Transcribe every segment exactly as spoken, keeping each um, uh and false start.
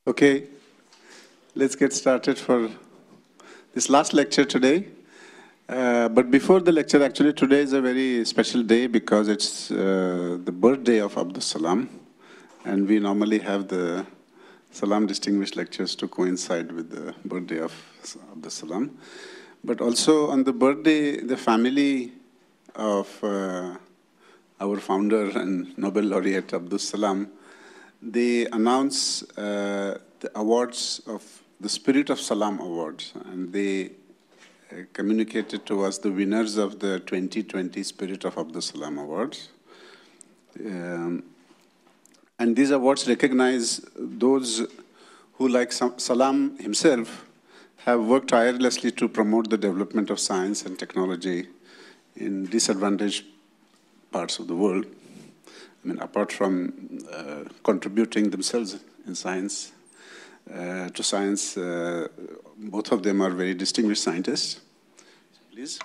Okay, let's get started for this last lecture today. Uh, but before the lecture, actually today is a very special day because it's uh, the birthday of Abdus Salam. And we normally have the Salam Distinguished Lectures to coincide with the birthday of Abdus Salam. But also on the birthday, the family of uh, our founder and Nobel laureate Abdus Salam, they announce uh, the awards of the Spirit of Salam Awards, and they uh, communicated to us the winners of the twenty twenty Spirit of Abdus Salam Awards. Um, and these awards recognize those who, like Salam himself, have worked tirelessly to promote the development of science and technology in disadvantaged parts of the world. I mean, apart from uh, contributing themselves in science, uh, to science, uh, both of them are very distinguished scientists. Please.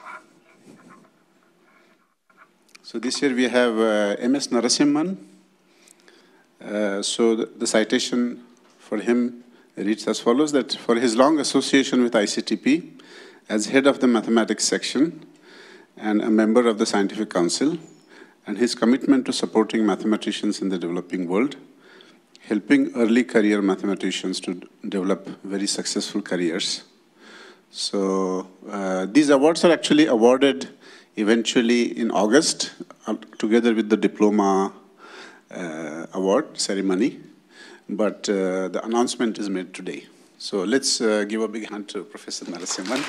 So this year we have uh, M S Narasimhan. Uh, so the, the citation for him reads as follows, that for his long association with I C T P as head of the mathematics section and a member of the Scientific Council, and his commitment to supporting mathematicians in the developing world, helping early career mathematicians to develop very successful careers. So uh, these awards are actually awarded eventually in August, uh, together with the diploma uh, award ceremony, but uh, the announcement is made today. So let's uh, give a big hand to Professor Narasimhan.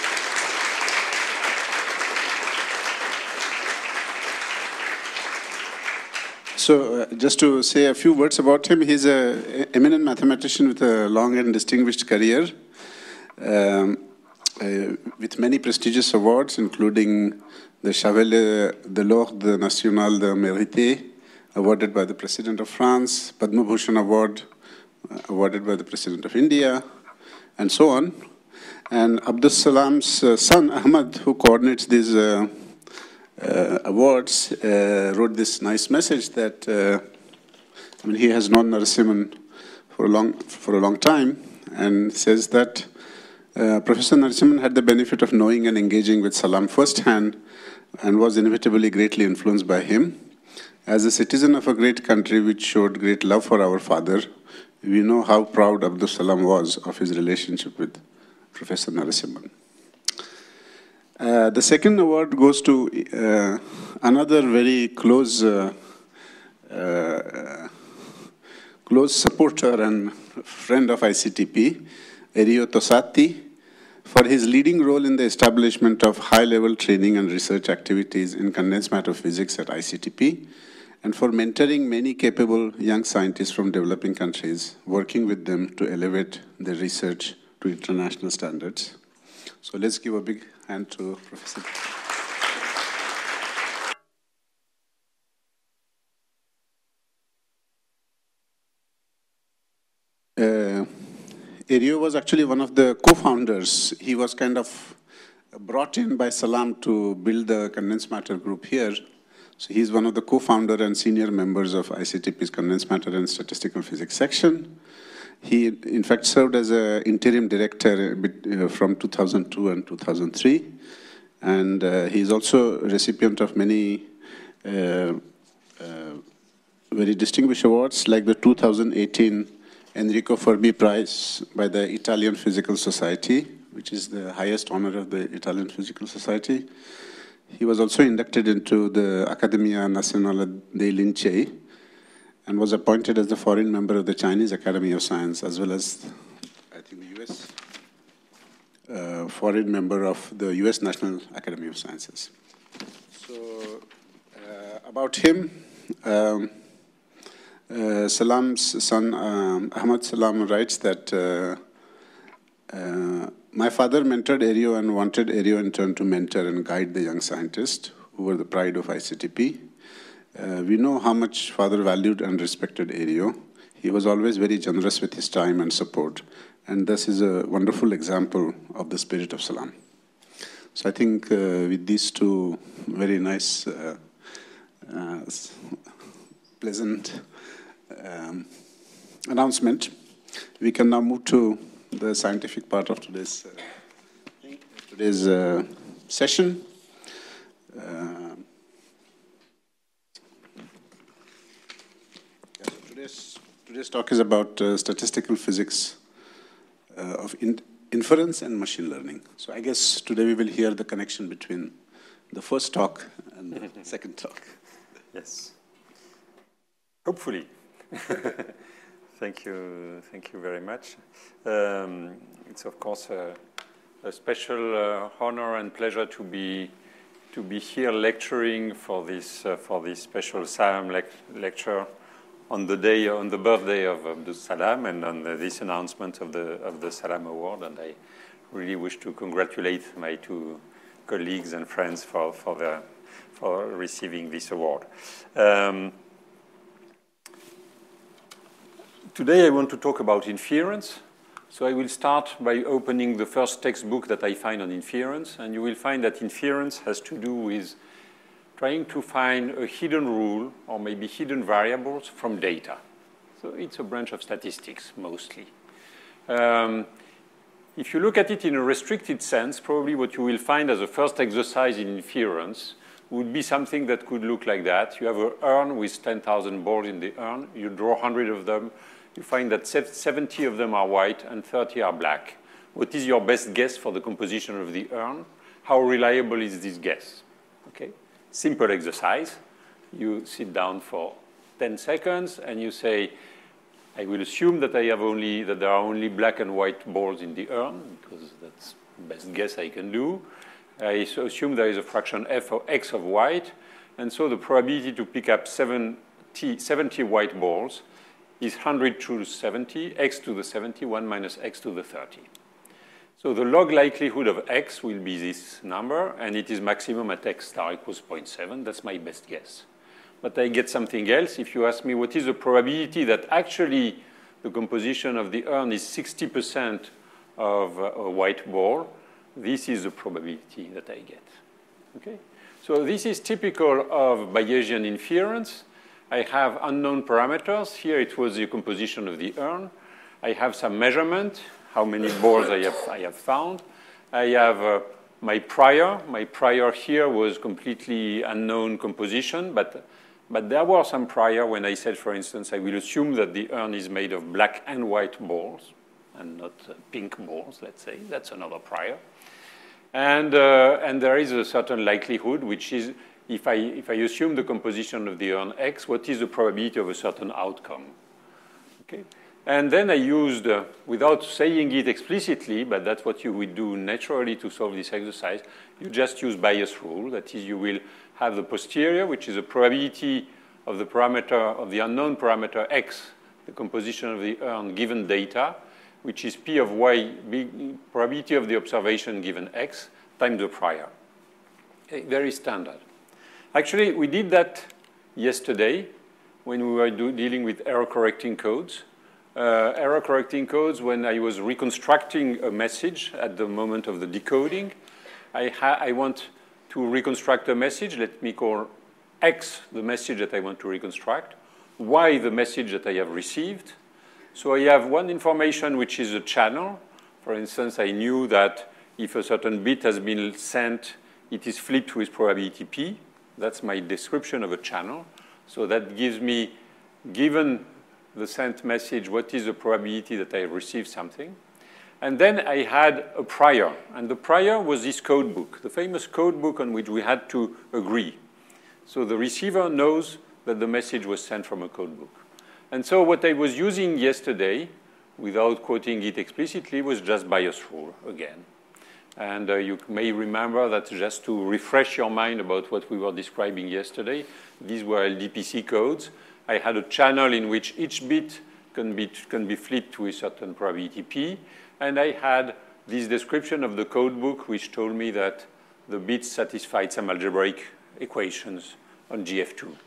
So uh, just to say a few words about him, he's an eminent mathematician with a long and distinguished career, um, uh, with many prestigious awards, including the Chevalier de l'Ordre National de Mérite, awarded by the President of France, Padma Bhushan Award, uh, awarded by the President of India, and so on. And Abdus Salam's uh, son, Ahmad, who coordinates these uh, Uh, awards, uh, wrote this nice message that uh, I mean, he has known Narasimhan for a long for a long time, and says that uh, Professor Narasimhan had the benefit of knowing and engaging with Salam firsthand, and was inevitably greatly influenced by him. As a citizen of a great country which showed great love for our father, we know how proud Abdus Salam was of his relationship with Professor Narasimhan. Uh, the second award goes to uh, another very close, uh, uh, close supporter and friend of I C T P, Erio Tosatti, for his leading role in the establishment of high-level training and research activities in condensed matter physics at I C T P, and for mentoring many capable young scientists from developing countries, working with them to elevate their research to international standards. So let's give a big hand to Professor. Uh, Erio was actually one of the co-founders. He was kind of brought in by Salam to build the condensed matter group here. So he's one of the co-founder and senior members of I C T P's condensed matter and statistical physics section. He, in fact, served as an interim director from two thousand two and two thousand three. And uh, he's also a recipient of many uh, uh, very distinguished awards, like the two thousand eighteen Enrico Fermi Prize by the Italian Physical Society, which is the highest honor of the Italian Physical Society. He was also inducted into the Accademia Nazionale dei Lincei, and was appointed as the foreign member of the Chinese Academy of Science, as well as, I think, the U S uh, foreign member of the U S National Academy of Sciences. So, uh, about him, um, uh, Salam's son, um, Ahmad Salam, writes that uh, uh, my father mentored Erio and wanted Erio in turn to mentor and guide the young scientists who were the pride of I C T P. Uh, we know how much father valued and respected Erio. He was always very generous with his time and support, and this is a wonderful example of the spirit of Salam. So I think uh, with these two very nice, uh, uh, pleasant um, announcement, we can now move to the scientific part of today's, uh, today's uh, session. Uh, yeah, so today's, today's talk is about uh, statistical physics uh, of in inference and machine learning. So I guess today we will hear the connection between the first talk and the second talk. Yes. Hopefully. Thank you. Thank you very much. Um, it's of course a, a special uh, honor and pleasure to be to be here lecturing for this uh, for this special Salam le lecture on the day on the birthday of, of the Salam and on the, this announcement of the of the Salam Award. And I really wish to congratulate my two colleagues and friends for for the for receiving this award. Um, Today I want to talk about inference. So I will start by opening the first textbook that I find on inference, and you will find that inference has to do with trying to find a hidden rule or maybe hidden variables from data. So it's a branch of statistics mostly. Um, if you look at it in a restricted sense, probably what you will find as a first exercise in inference would be something that could look like that. You have an urn with ten thousand balls in the urn. You draw one hundred of them. You find that seventy of them are white and thirty are black. What is your best guess for the composition of the urn? How reliable is this guess? Okay, simple exercise. You sit down for ten seconds and you say, I will assume that I have only that there are only black and white balls in the urn because that's the best guess I can do. I assume there is a fraction f of x of white, and so the probability to pick up seventy, seventy white balls is one hundred to seventy, x to the seventy, one minus x to the thirty. So the log likelihood of x will be this number, and it is maximum at x star equals zero point seven. That's my best guess. But I get something else. If you ask me what is the probability that actually the composition of the urn is sixty percent of a white ball, this is the probability that I get. Okay? So this is typical of Bayesian inference. I have unknown parameters. Here it was the composition of the urn. I have some measurement, how many balls I have, I have found. I have uh, my prior. My prior here was completely unknown composition, but, but there were some prior when I said, for instance, I will assume that the urn is made of black and white balls and not uh, pink balls, let's say. That's another prior. And, uh, and there is a certain likelihood, which is if I, if I assume the composition of the urn X, what is the probability of a certain outcome? Okay? And then I used, uh, without saying it explicitly, but that's what you would do naturally to solve this exercise, you just use bias rule. That is, you will have the posterior, which is the probability of the parameter, of the unknown parameter X, the composition of the urn given data, which is P of Y, probability of the observation given X, times the prior. Okay, very standard. Actually, we did that yesterday when we were do, dealing with error-correcting codes. Uh, error-correcting codes, when I was reconstructing a message at the moment of the decoding, I, ha I want to reconstruct a message. Let me call X the message that I want to reconstruct, Y the message that I have received. So I have one information, which is a channel. For instance, I knew that if a certain bit has been sent, it is flipped with probability P. That's my description of a channel. So that gives me, given the sent message, what is the probability that I receive something. And then I had a prior. And the prior was this code book, the famous code book on which we had to agree. So the receiver knows that the message was sent from a code book. And so what I was using yesterday, without quoting it explicitly, was just bias rule again. And uh, you may remember that just to refresh your mind about what we were describing yesterday, these were L D P C codes. I had a channel in which each bit can be, can be flipped with certain probability P. And I had this description of the code book, which told me that the bits satisfied some algebraic equations on G F two.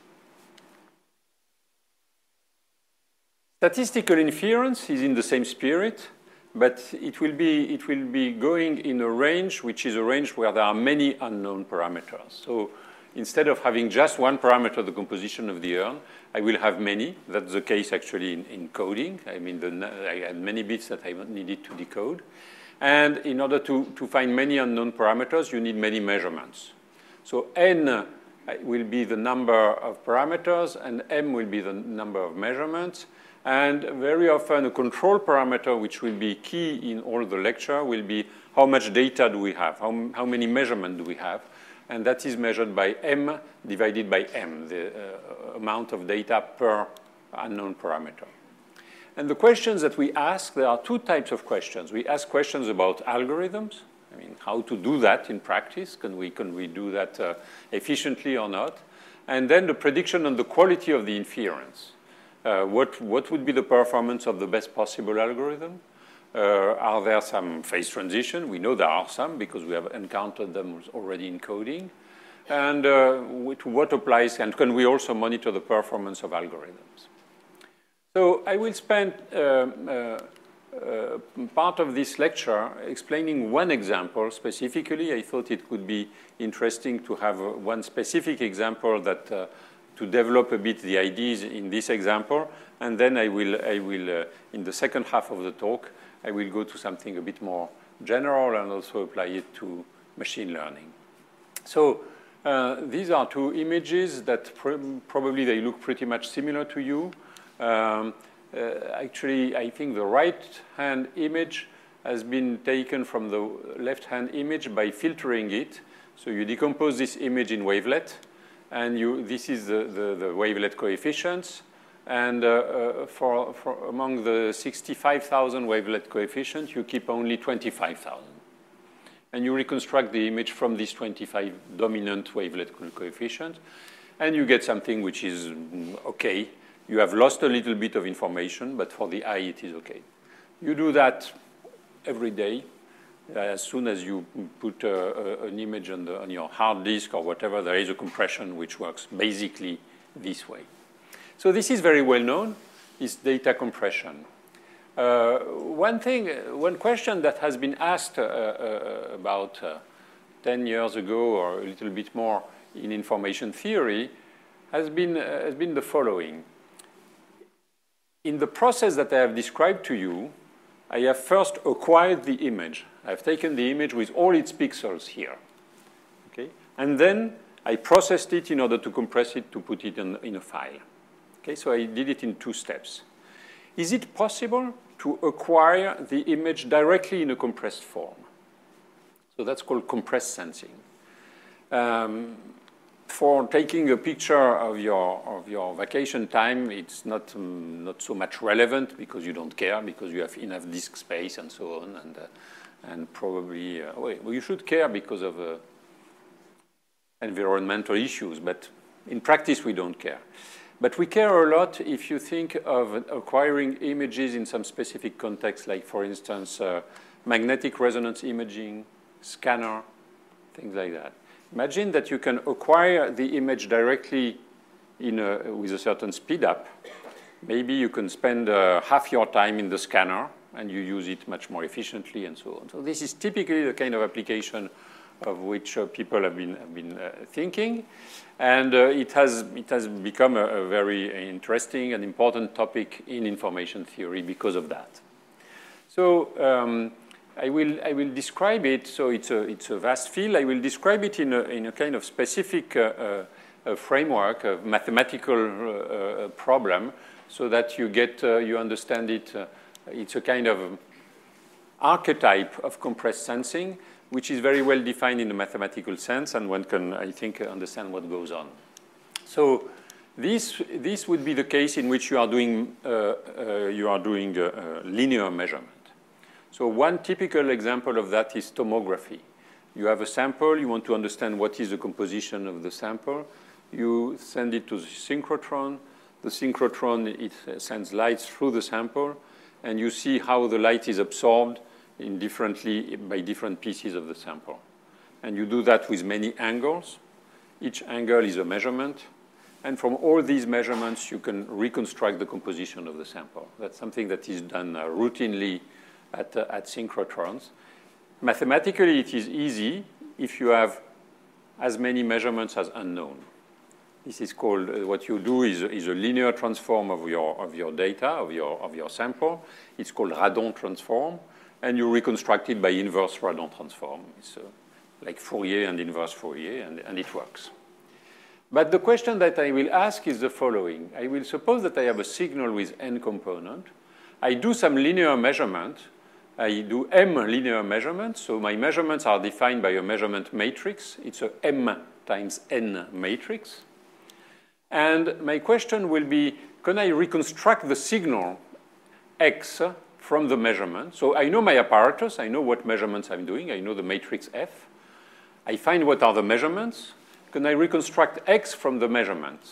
Statistical inference is in the same spirit, but it will be, it will be going in a range which is a range where there are many unknown parameters. So instead of having just one parameter, the composition of the urn, I will have many. That's the case actually in, in coding. I mean, the, I had many bits that I needed to decode. And in order to, to find many unknown parameters, you need many measurements. So n will be the number of parameters, and m will be the number of measurements. And very often a control parameter, which will be key in all the lecture, will be how much data do we have, how, how many measurements do we have. And that is measured by m divided by m, the uh, amount of data per unknown parameter. And the questions that we ask, there are two types of questions. We ask questions about algorithms. I mean, how to do that in practice. Can we, can we do that uh, efficiently or not? And then the prediction on the quality of the inference. Uh, what, what would be the performance of the best possible algorithm? Uh, are there some phase transition? We know there are some because we have encountered them already in coding. And uh, to what applies, and can we also monitor the performance of algorithms? So I will spend uh, uh, uh, part of this lecture explaining one example specifically. I thought it could be interesting to have uh, one specific example that uh, to develop a bit the ideas in this example. And then I will, I will uh, in the second half of the talk, I will go to something a bit more general and also apply it to machine learning. So uh, these are two images that pr probably they look pretty much similar to you. Um, uh, actually, I think the right-hand image has been taken from the left-hand image by filtering it. So you decompose this image in wavelet, and you, this is the, the, the wavelet coefficients. And uh, uh, for, for among the sixty-five thousand wavelet coefficients, you keep only twenty-five thousand. And you reconstruct the image from these twenty-five dominant wavelet coefficients, and you get something which is okay. You have lost a little bit of information, but for the eye, it is okay. You do that every day. As soon as you put uh, uh, an image on, the, on your hard disk or whatever, there is a compression which works basically this way. So this is very well known, is data compression. Uh, one thing, one question that has been asked uh, uh, about uh, ten years ago or a little bit more in information theory has been, uh, has been the following. In the process that I have described to you, I have first acquired the image. I've taken the image with all its pixels here. Okay? And then I processed it in order to compress it to put it in, in a file. Okay, so I did it in two steps. Is it possible to acquire the image directly in a compressed form? So that's called compressed sensing. Um, for taking a picture of your, of your vacation time, it's not, um, not so much relevant because you don't care, because you have enough disk space and so on. And, uh, and probably, uh, well, you should care because of uh, environmental issues, but in practice, we don't care. But we care a lot if you think of acquiring images in some specific context, like, for instance, uh, magnetic resonance imaging, scanner, things like that. Imagine that you can acquire the image directly in a, with a certain speed up. Maybe you can spend uh, half your time in the scanner, and you use it much more efficiently, and so on. So this is typically the kind of application of which uh, people have been, have been uh, thinking. And uh, it, has, it has become a, a very interesting and important topic in information theory because of that. So um, I, will, I will describe it. So it's a, it's a vast field. I will describe it in a, in a kind of specific uh, uh, a framework, a mathematical uh, uh, problem, so that you, get, uh, you understand it. Uh, it's a kind of archetype of compressed sensing, which is very well defined in a mathematical sense, and one can, I think, understand what goes on. So this, this would be the case in which you are doing, uh, uh, you are doing a, a linear measurement. So one typical example of that is tomography. You have a sample, you want to understand what is the composition of the sample. You send it to the synchrotron. The synchrotron, it sends lights through the sample, and you see how the light is absorbed in differently by different pieces of the sample. And you do that with many angles. Each angle is a measurement. And from all these measurements, you can reconstruct the composition of the sample. That's something that is done uh, routinely at, uh, at synchrotrons. Mathematically, it is easy if you have as many measurements as unknown. This is called, uh, what you do is, is a linear transform of your, of your data, of your, of your sample. It's called Radon transform, and you reconstruct it by inverse Radon transform. It's uh, like Fourier and inverse Fourier, and, and it works. But the question that I will ask is the following. I will suppose that I have a signal with n component. I do some linear measurement. I do m linear measurements. So my measurements are defined by a measurement matrix. It's a m times n matrix. And my question will be, can I reconstruct the signal x from the measurement? So I know my apparatus. I know what measurements I'm doing. I know the matrix F. I find what are the measurements. Can I reconstruct x from the measurements?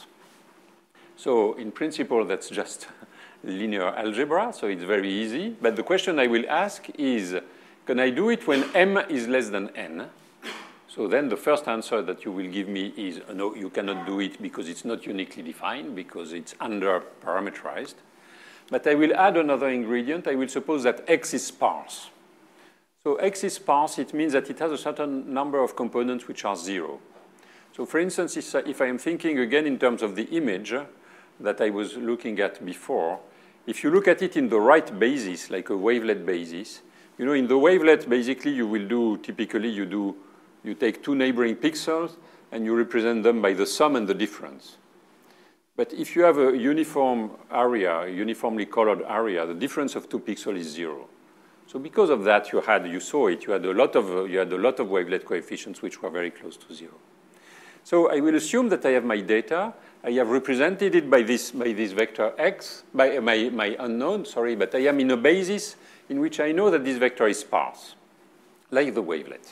So in principle, that's just linear algebra, so it's very easy. But the question I will ask is, can I do it when m is less than n? So then the first answer that you will give me is, no, you cannot do it because it's not uniquely defined, because it's under-parameterized. But I will add another ingredient. I will suppose that x is sparse. So x is sparse, it means that it has a certain number of components which are zero. So for instance, if I am thinking again in terms of the image that I was looking at before, if you look at it in the right basis, like a wavelet basis, you know, in the wavelet, basically, you will do, typically, you do, you take two neighboring pixels, and you represent them by the sum and the difference. But if you have a uniform area, a uniformly colored area, the difference of two pixels is zero. So because of that, you had, you saw it, you had a lot of, you had a lot of wavelet coefficients which were very close to zero. So I will assume that I have my data. I have represented it by this, by this vector x, by my, my unknown, sorry, but I am in a basis in which I know that this vector is sparse, like the wavelet.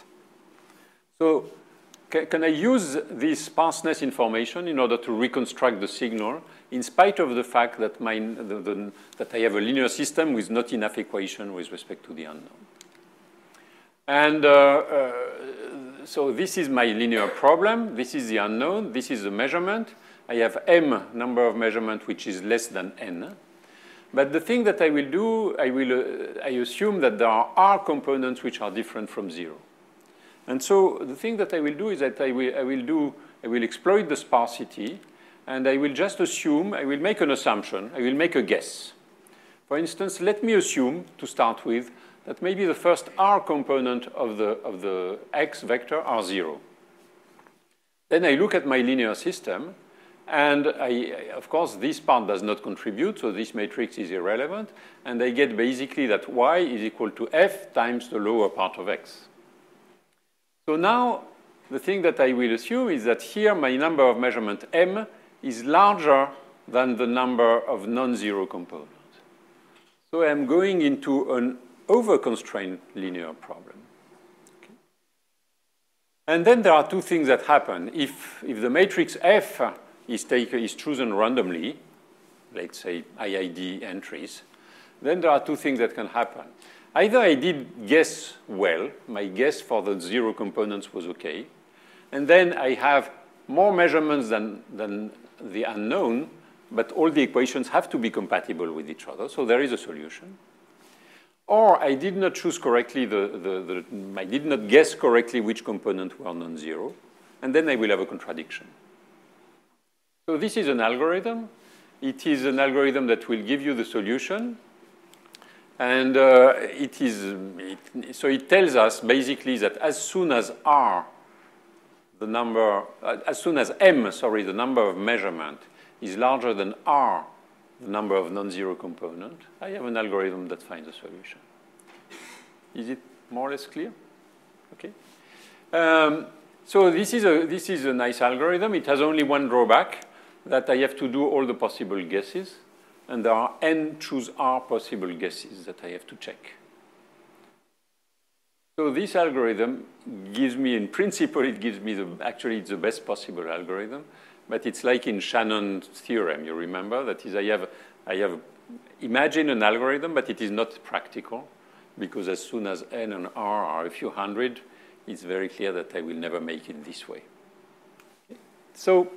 So can, can I use this sparseness information in order to reconstruct the signal in spite of the fact that, my, the, the, that I have a linear system with not enough equation with respect to the unknown? And uh, uh, so this is my linear problem. This is the unknown. This is the measurement. I have m number of measurement which is less than n. But the thing that I will do, I will uh, I assume that there are r components which are different from zero. And so the thing that I will do is that I will I will do I will exploit the sparsity, and I will just assume, I will make an assumption, I will make a guess. For instance, let me assume to start with that maybe the first r component of the, of the x vector are zero. Then I look at my linear system, and I, of course, this part does not contribute, so this matrix is irrelevant, and I get basically that y is equal to f times the lower part of x. So now, the thing that I will assume is that here my number of measurement m is larger than the number of non-zero components. So I'm going into an over-constrained linear problem. Okay. And then there are two things that happen. If, if the matrix F is, taken, is chosen randomly, let's say I I D entries, then there are two things that can happen. Either I did guess well, my guess for the zero components was okay, and then I have more measurements than, than the unknown, but all the equations have to be compatible with each other, so there is a solution. Or I did not choose correctly, the, the, the, I did not guess correctly which component were non-zero, and then I will have a contradiction. So this is an algorithm. It is an algorithm that will give you the solution. And uh, it is, it, so it tells us basically that as soon as R, the number, uh, as soon as M, sorry, the number of measurement is larger than R, the number of non-zero component, I have an algorithm that finds a solution. Is it more or less clear? Okay. Um, so this is, a, this is a nice algorithm. It has only one drawback, that I have to do all the possible guesses, and there are n choose R possible guesses that I have to check. So this algorithm gives me, in principle, it gives me the, actually it's the best possible algorithm. But it's like in Shannon's theorem, you remember? That is, I have, I have imagined an algorithm, but it is not practical, because as soon as n and r are a few hundred, it's very clear that I will never make it this way. Okay. So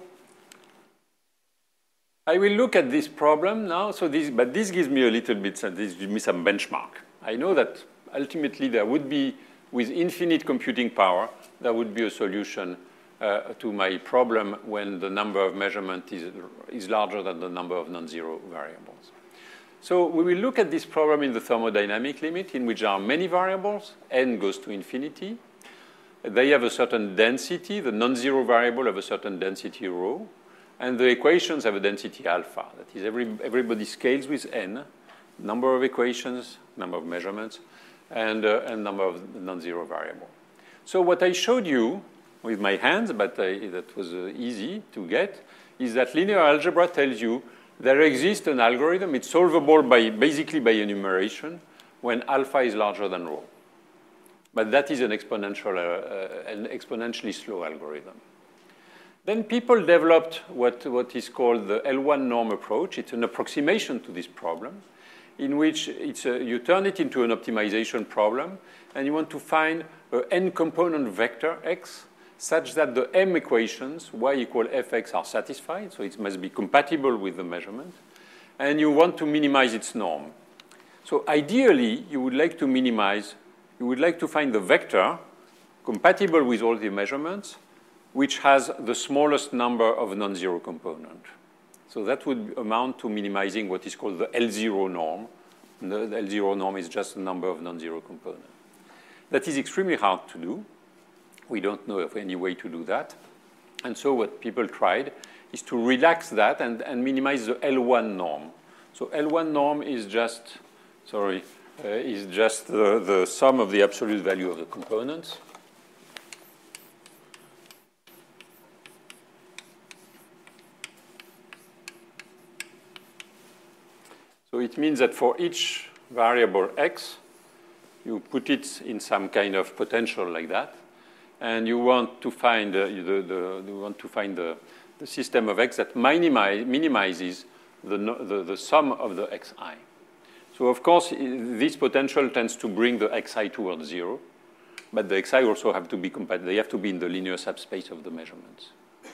I will look at this problem now. So this, but this gives me a little bit, this gives me some benchmark. I know that ultimately there would be, with infinite computing power, there would be a solution uh, to my problem when the number of measurements is, is larger than the number of non-zero variables. So we will look at this problem in the thermodynamic limit, in which there are many variables. N goes to infinity. They have a certain density. The non-zero variable have a certain density rho. And the equations have a density alpha. That is, every, everybody scales with n, number of equations, number of measurements, and, uh, and number of non-zero variable. So what I showed you with my hands, but I, that was uh, easy to get, is that linear algebra tells you there exists an algorithm. It's solvable by basically by enumeration when alpha is larger than rho. But that is an exponential, uh, uh, an exponentially slow algorithm. Then people developed what, what is called the L one norm approach. It's an approximation to this problem, in which it's a, you turn it into an optimization problem, and you want to find an n-component vector x such that the m equations, y equal fx, are satisfied. So it must be compatible with the measurement. And you want to minimize its norm. So ideally, you would like to minimize, you would like to find the vector compatible with all the measurements, which has the smallest number of non-zero component. So that would amount to minimizing what is called the L zero norm. The, the L zero norm is just the number of non-zero components. That is extremely hard to do. We don't know of any way to do that. And so what people tried is to relax that and, and minimize the L one norm. So L one norm is just, sorry, uh, is just the, the sum of the absolute value of the components. So it means that for each variable x, you put it in some kind of potential like that, and you want to find uh, the, the you want to find the, the system of x that minimize, minimizes the, the the sum of the xi. So of course, this potential tends to bring the xi towards zero, but the xi also have to be compatible. They have to be in the linear subspace of the measurements.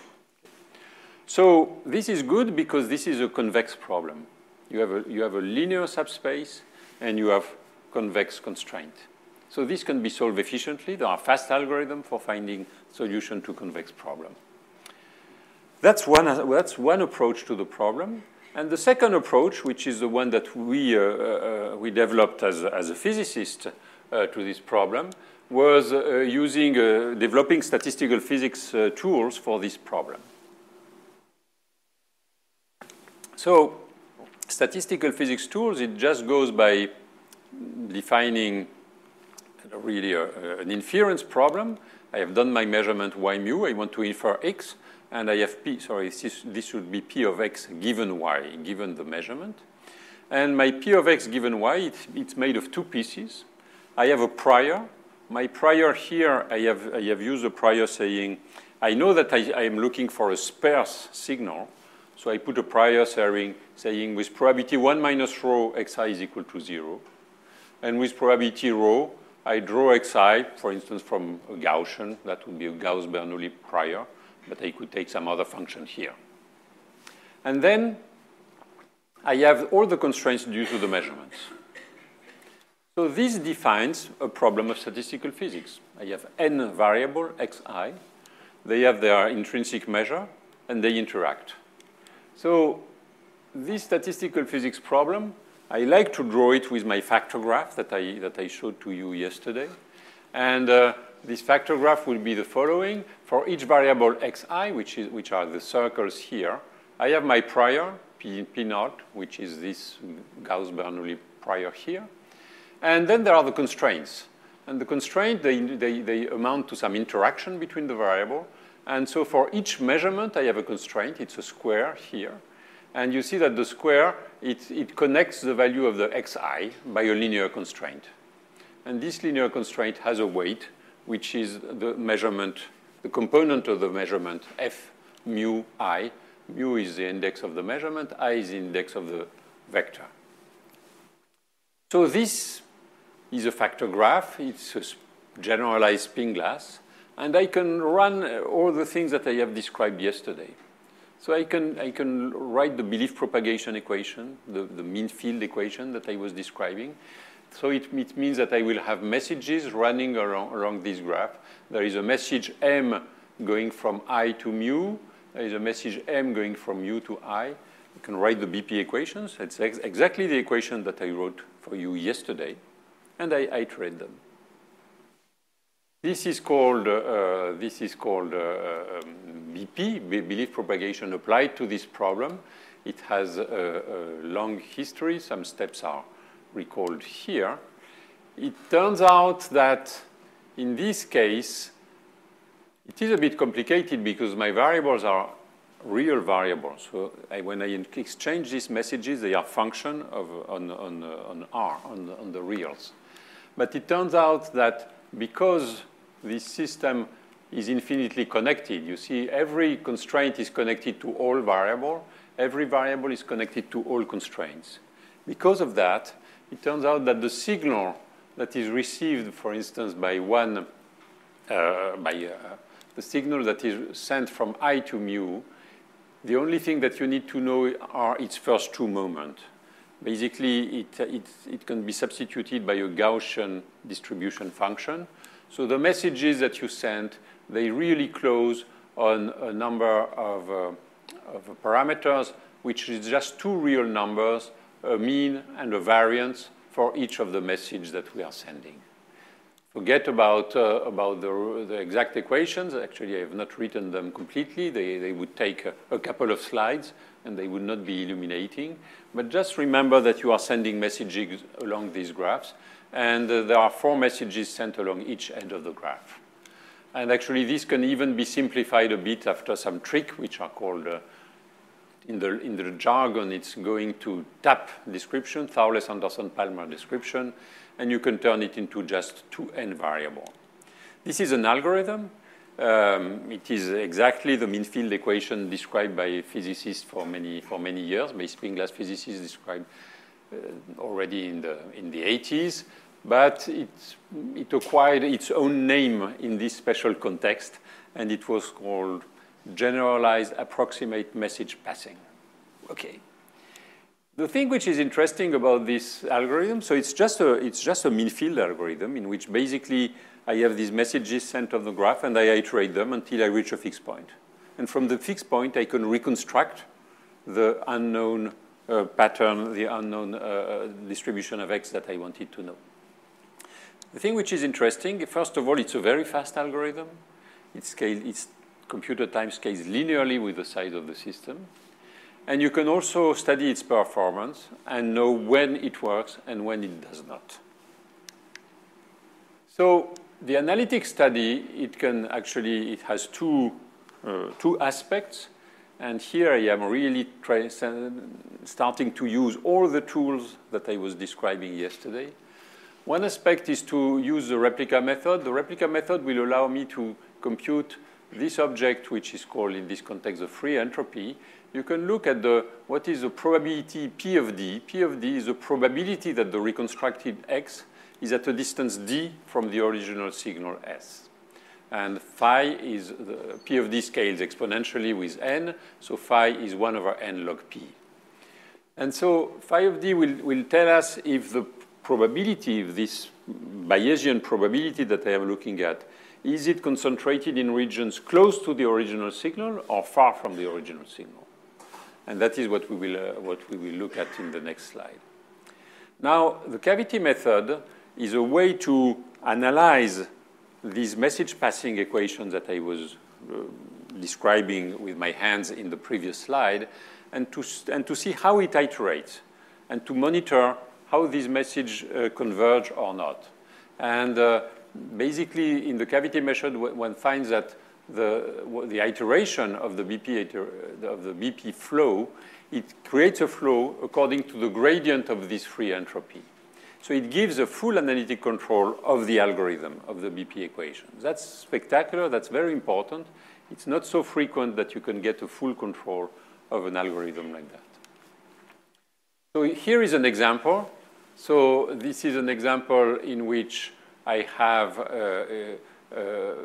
So this is good because this is a convex problem. You have a, you have a linear subspace, and you have convex constraint. So this can be solved efficiently. There are fast algorithms for finding solution to convex problem. That's one, that's one approach to the problem. And the second approach, which is the one that we, uh, uh, we developed as, as a physicist uh, to this problem, was uh, using, uh, developing statistical physics uh, tools for this problem. So statistical physics tools, it just goes by defining really a, an inference problem. I have done my measurement y mu. I want to infer x, and I have p. Sorry, this, this should be p of x given y, given the measurement. And my p of x given y, it, it's made of two pieces. I have a prior. My prior here, I have, I have used a prior saying, I know that I, I am looking for a sparse signal. So I put a prior saying, saying with probability one minus rho, xi is equal to zero. And with probability rho, I draw xi, for instance, from a Gaussian. That would be a Gauss-Bernoulli prior, but I could take some other function here. And then I have all the constraints due to the measurements. So this defines a problem of statistical physics. I have n variable, xi. They have their intrinsic measure, and they interact. So this statistical physics problem, I like to draw it with my factor graph that I, that I showed to you yesterday. And uh, this factor graph will be the following. For each variable xi, which, is, which are the circles here, I have my prior, p, p naught, which is this Gauss-Bernoulli prior here. And then there are the constraints. And the constraint, they, they, they amount to some interaction between the variable. And so for each measurement, I have a constraint. It's a square here. And you see that the square, it, it connects the value of the xi by a linear constraint. And this linear constraint has a weight, which is the measurement, the component of the measurement, f mu I. Mu is the index of the measurement. I is the index of the vector. So this is a factor graph. It's a generalized spin glass. And I can run all the things that I have described yesterday. So I can, I can write the belief propagation equation, the, the mean field equation that I was describing. So it, it means that I will have messages running around, along this graph. There is a message M going from I to mu. There is a message M going from mu to I. You can write the B P equations. It's ex exactly the equation that I wrote for you yesterday, and I iterate them. This is called, uh, this is called uh, um, B P, belief propagation applied to this problem. It has a, a long history. Some steps are recalled here. It turns out that in this case, it is a bit complicated because my variables are real variables. So I, when I exchange these messages, they are function of, on, on, on R, on, on the reals. But it turns out that because this system is infinitely connected, you see every constraint is connected to all variables. Every variable is connected to all constraints. Because of that, it turns out that the signal that is received, for instance, by one, uh, by uh, the signal that is sent from I to mu, the only thing that you need to know are its first two moments. Basically, it, it, it can be substituted by a Gaussian distribution function. So the messages that you send, they really close on a number of, uh, of parameters, which is just two real numbers, a mean and a variance for each of the messages that we are sending. Forget about, uh, about the, the exact equations. Actually, I have not written them completely. They, they would take a, a couple of slides, and they would not be illuminating. But just remember that you are sending messages along these graphs, and uh, there are four messages sent along each end of the graph. And actually, this can even be simplified a bit after some trick, which are called, uh, in, the, in the jargon, it's going to tap description, Thouless-Anderson-Palmer description, and you can turn it into just two n variable. This is an algorithm. Um, it is exactly the mean field equation described by physicists for many, for many years, by spin glass physicists described uh, already in the, in the eighties. But it, it acquired its own name in this special context, and it was called generalized approximate message passing. Okay. The thing which is interesting about this algorithm, so it's just a, it's just a mean field algorithm in which basically I have these messages sent on the graph and I iterate them until I reach a fixed point. And from the fixed point, I can reconstruct the unknown uh, pattern, the unknown uh, distribution of X that I wanted to know. The thing which is interesting, first of all, it's a very fast algorithm. It scales, its computer time scales linearly with the size of the system. And you can also study its performance and know when it works and when it does not. So the analytic study, it can actually, it has two, uh, two aspects. And here I am really try, starting to use all the tools that I was describing yesterday. One aspect is to use the replica method. The replica method will allow me to compute this object, which is called in this context the free entropy. You can look at the, what is the probability P of D. P of D is the probability that the reconstructed X is at a distance D from the original signal S. And phi is, the P of D scales exponentially with n, so phi is one over n log P. And so phi of D will, will tell us if the probability of this Bayesian probability that I am looking at, is it concentrated in regions close to the original signal or far from the original signal? And that is what we will, uh, what we will look at in the next slide. Now, the cavity method is a way to analyze these message passing equations that I was uh, describing with my hands in the previous slide, and to, and to see how it iterates, and to monitor how these messages uh, converge or not. And uh, basically, in the cavity method, one finds that the, the iteration of the, B P of the B P flow, it creates a flow according to the gradient of this free entropy. So it gives a full analytic control of the algorithm of the B P equation. That's spectacular. That's very important. It's not so frequent that you can get a full control of an algorithm like that. So here is an example. So this is an example in which I have uh, uh, uh,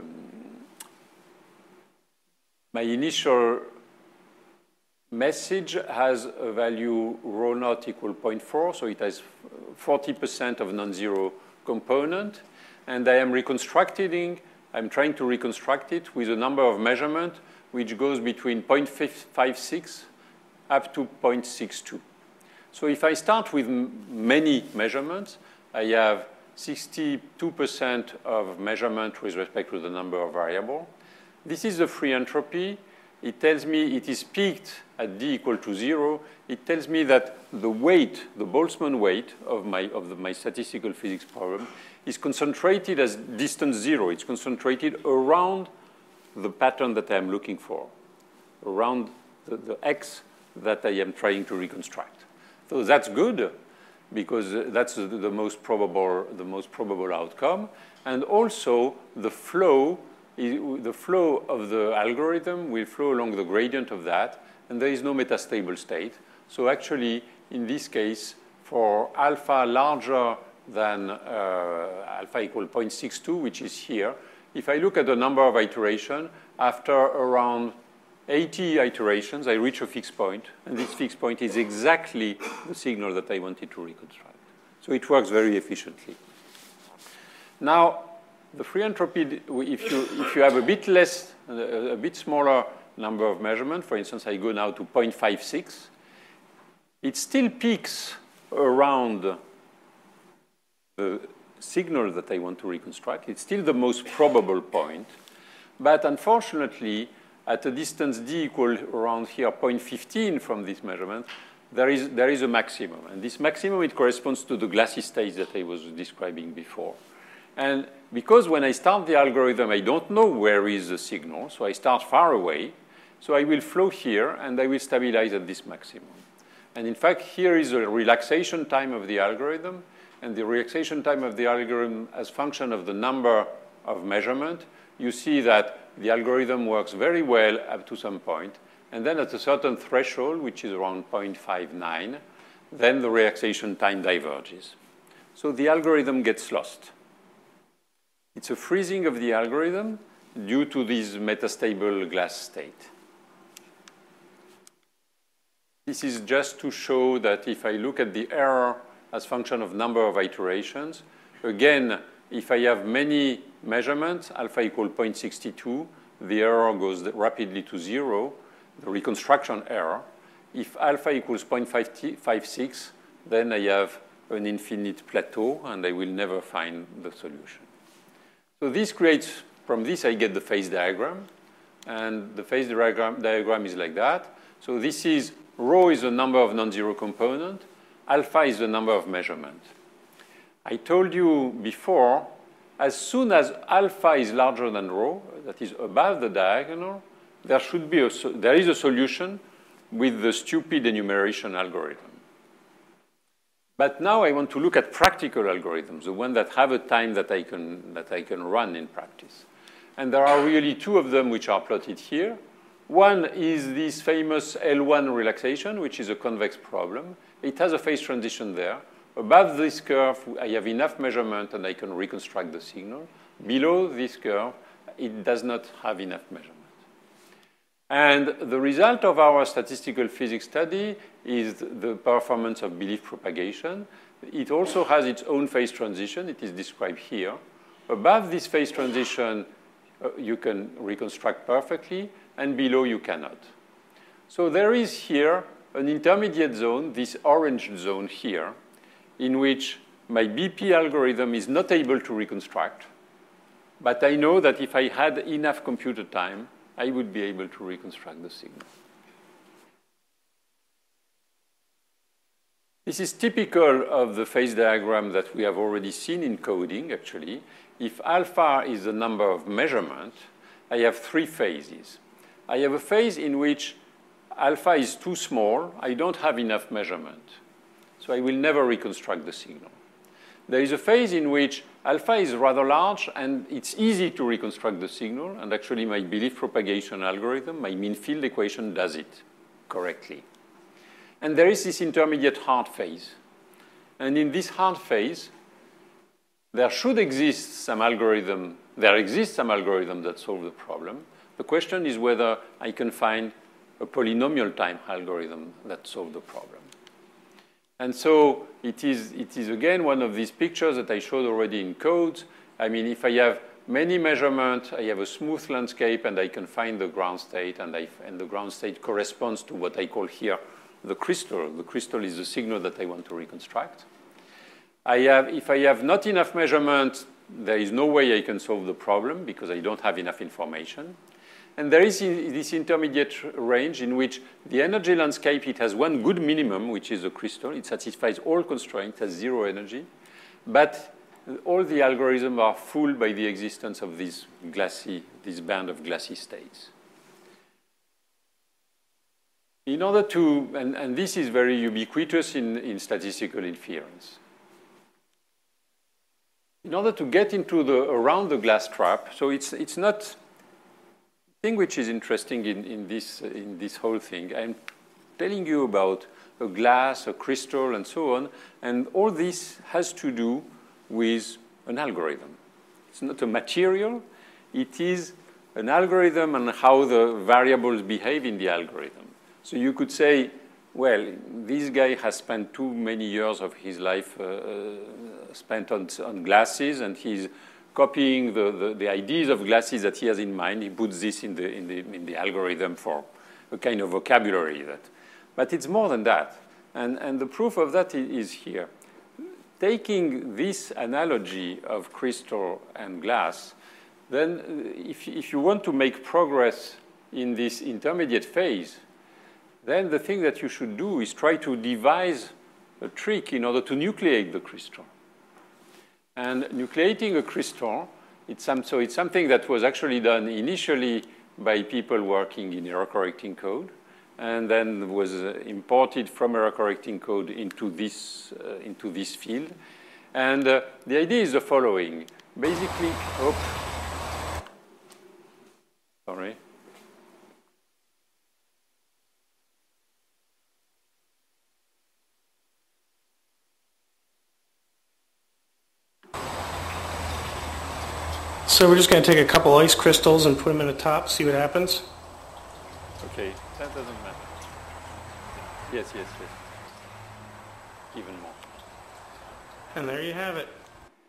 my initial message has a value rho naught equal zero point four, so it has forty percent of non-zero component, and I am reconstructing I'm trying to reconstruct it with a number of measurements which goes between zero point five six up to zero point six two. So if I start with many measurements, I have sixty-two percent of measurement with respect to the number of variables. This is the free entropy. It tells me it is peaked at d equal to zero. It tells me that the weight, the Boltzmann weight of my, of the, my statistical physics problem is concentrated as distance zero. It's concentrated around the pattern that I am looking for, around the, the x that I am trying to reconstruct. So that's good, because that's the, the most probable, the most probable outcome. And also the flow, is, the flow of the algorithm will flow along the gradient of that, and there is no metastable state. So actually, in this case, for alpha larger than uh, alpha equal zero point six two, which is here, if I look at the number of iterations, after around eighty iterations, I reach a fixed point, and this fixed point is exactly the signal that I wanted to reconstruct. So it works very efficiently. Now, the free entropy, if you, if you have a bit less, a bit smaller number of measurements, for instance, I go now to zero point five six, it still peaks around the signal that I want to reconstruct. It's still the most probable point. But unfortunately, at a distance d equal around here zero point one five from this measurement, there is, there is a maximum. And this maximum, it corresponds to the glassy state that I was describing before. And because when I start the algorithm, I don't know where is the signal, so I start far away. So I will flow here, and I will stabilize at this maximum. And in fact, here is a relaxation time of the algorithm. And the relaxation time of the algorithm as function of the number of measurement, you see that the algorithm works very well up to some point. And then at a certain threshold, which is around zero point five nine, then the relaxation time diverges. So the algorithm gets lost. It's a freezing of the algorithm due to this metastable glass state. This is just to show that if I look at the error as function of number of iterations, again, if I have many measurements, alpha equal zero point six two, the error goes rapidly to zero, the reconstruction error. If alpha equals zero point five six, then I have an infinite plateau, and I will never find the solution. So this creates, from this I get the phase diagram, and the phase diagram, diagram is like that. So this is, rho is the number of non-zero components, alpha is the number of measurements. I told you before, as soon as alpha is larger than rho, that is above the diagonal, there should be a, there is a solution with the stupid enumeration algorithm. But now I want to look at practical algorithms, the ones that have a time that I can, that I can run in practice. And there are really two of them which are plotted here. One is this famous L one relaxation, which is a convex problem. It has a phase transition there. Above this curve, I have enough measurement, and I can reconstruct the signal. Below this curve, it does not have enough measurement. And the result of our statistical physics study is the performance of belief propagation. It also has its own phase transition. It is described here. Above this phase transition, uh, you can reconstruct perfectly, and below you cannot. So there is here an intermediate zone, this orange zone here, in which my B P algorithm is not able to reconstruct. But I know that if I had enough computer time, I would be able to reconstruct the signal. This is typical of the phase diagram that we have already seen in coding, actually. If alpha is the number of measurements, I have three phases. I have a phase in which alpha is too small. I don't have enough measurement. So I will never reconstruct the signal. There is a phase in which alpha is rather large, and it's easy to reconstruct the signal. And actually, my belief propagation algorithm, my mean field equation, does it correctly. And there is this intermediate hard phase. And in this hard phase, there should exist some algorithm. There exists some algorithm that solve the problem. The question is whether I can find a polynomial time algorithm that solves the problem. And so it is, it is, again, one of these pictures that I showed already in codes. I mean, if I have many measurements, I have a smooth landscape, and I can find the ground state, and, I, and the ground state corresponds to what I call here the crystal. The crystal is the signal that I want to reconstruct. I have, if I have not enough measurements, there is no way I can solve the problem because I don't have enough information. And there is this intermediate range in which the energy landscape, it has one good minimum, which is the crystal. It satisfies all constraints, has zero energy. But all the algorithms are fooled by the existence of this glassy, this band of glassy states. In order to, and, and this is very ubiquitous in, in statistical inference. In order to get into the, around the glass trap, so it's, it's not, the thing which is interesting in, in, this, in this whole thing, I'm telling you about a glass, a crystal, and so on, and all this has to do with an algorithm. It's not a material, it is an algorithm and how the variables behave in the algorithm. So you could say, well, this guy has spent too many years of his life uh, spent on, on glasses, and he's copying the, the, the ideas of glasses that he has in mind. He puts this in the, in, the, in the algorithm for a kind of vocabulary. That, but it's more than that. And, and the proof of that is here. Taking this analogy of crystal and glass, then if, if you want to make progress in this intermediate phase, then the thing that you should do is try to devise a trick in order to nucleate the crystal. And nucleating a crystal, it's some, so it's something that was actually done initially by people working in error correcting code, and then was imported from error correcting code into this, uh, into this field. And uh, the idea is the following. Basically, oh, sorry. So we're just going to take a couple ice crystals and put them in the top, see what happens? Okay, that doesn't matter. Yes, yes, yes. Even more. And there you have it.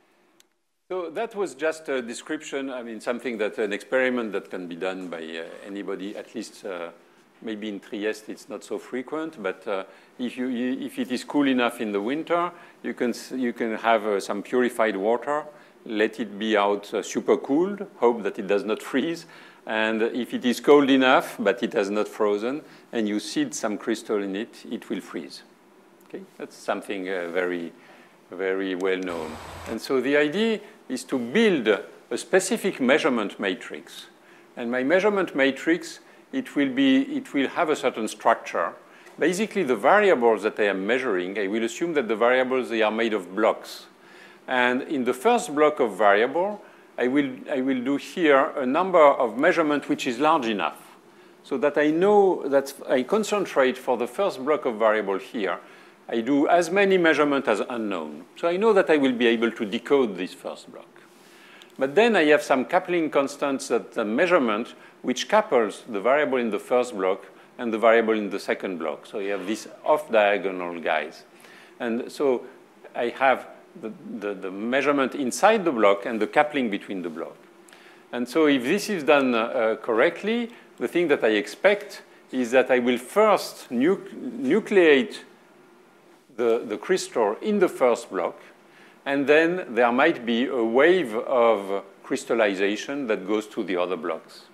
So that was just a description, I mean, something that, an experiment that can be done by uh, anybody, at least uh, maybe in Trieste it's not so frequent, but uh, if, you, if it is cool enough in the winter, you can, you can have uh, some purified water, let it be out uh, super cooled, hope that it does not freeze. And if it is cold enough, but it has not frozen, and you seed some crystal in it, it will freeze. Okay? That's something uh, very, very well known. And so the idea is to build a specific measurement matrix. And my measurement matrix, it will, be, it will have a certain structure. Basically, the variables that I am measuring, I will assume that the variables, they are made of blocks. And in the first block of variable, I will, I will do here a number of measurements which is large enough so that I know that I concentrate for the first block of variable here. I do as many measurements as unknown. So I know that I will be able to decode this first block. But then I have some coupling constants that the measurement which couples the variable in the first block and the variable in the second block. So you have these off-diagonal guys. And so I have The, the, the measurement inside the block and the coupling between the block. And so if this is done uh, correctly, the thing that I expect is that I will first nu nucleate the, the crystal in the first block, and then there might be a wave of crystallization that goes to the other blocks.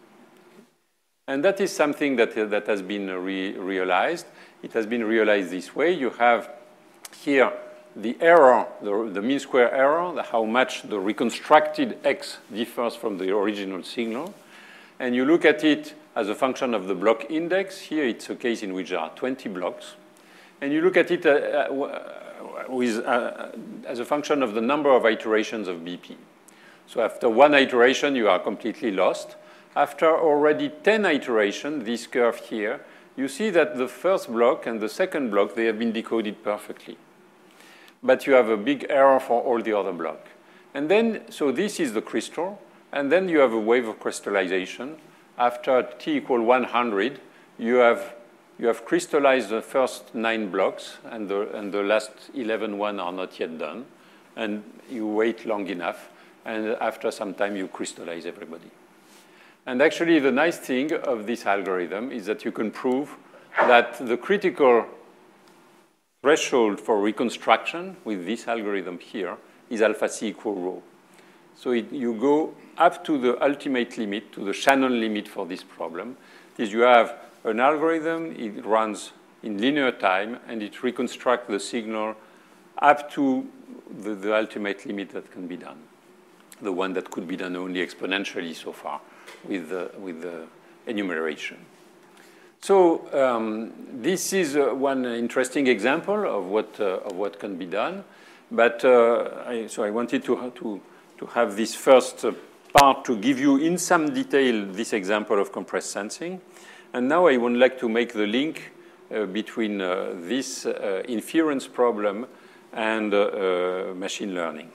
And that is something that, uh, that has been re realized. It has been realized this way. You have here the error, the, the mean square error, the, how much the reconstructed x differs from the original signal. And you look at it as a function of the block index. Here it's a case in which there are twenty blocks. And you look at it uh, uh, with, uh, as a function of the number of iterations of B P. So after one iteration, you are completely lost. After already ten iterations, this curve here, you see that the first block and the second block, they have been decoded perfectly. But you have a big error for all the other blocks. And then, so this is the crystal, and then you have a wave of crystallization. After t equal one hundred, you have, you have crystallized the first nine blocks, and the, and the last eleven one are not yet done. And you wait long enough. and after some time, you crystallize everybody. And actually, the nice thing of this algorithm is that you can prove that the critical threshold for reconstruction with this algorithm here is alpha c equal rho. So it, you go up to the ultimate limit, to the Shannon limit for this problem, is you have an algorithm, it runs in linear time, and it reconstructs the signal up to the, the ultimate limit that can be done, the one that could be done only exponentially so far with the, with the enumeration. So um, this is uh, one interesting example of what, uh, of what can be done. But uh, I, so I wanted to, to, to have this first uh, part to give you in some detail this example of compressed sensing. And now I would like to make the link uh, between uh, this uh, inference problem and uh, uh, machine learning.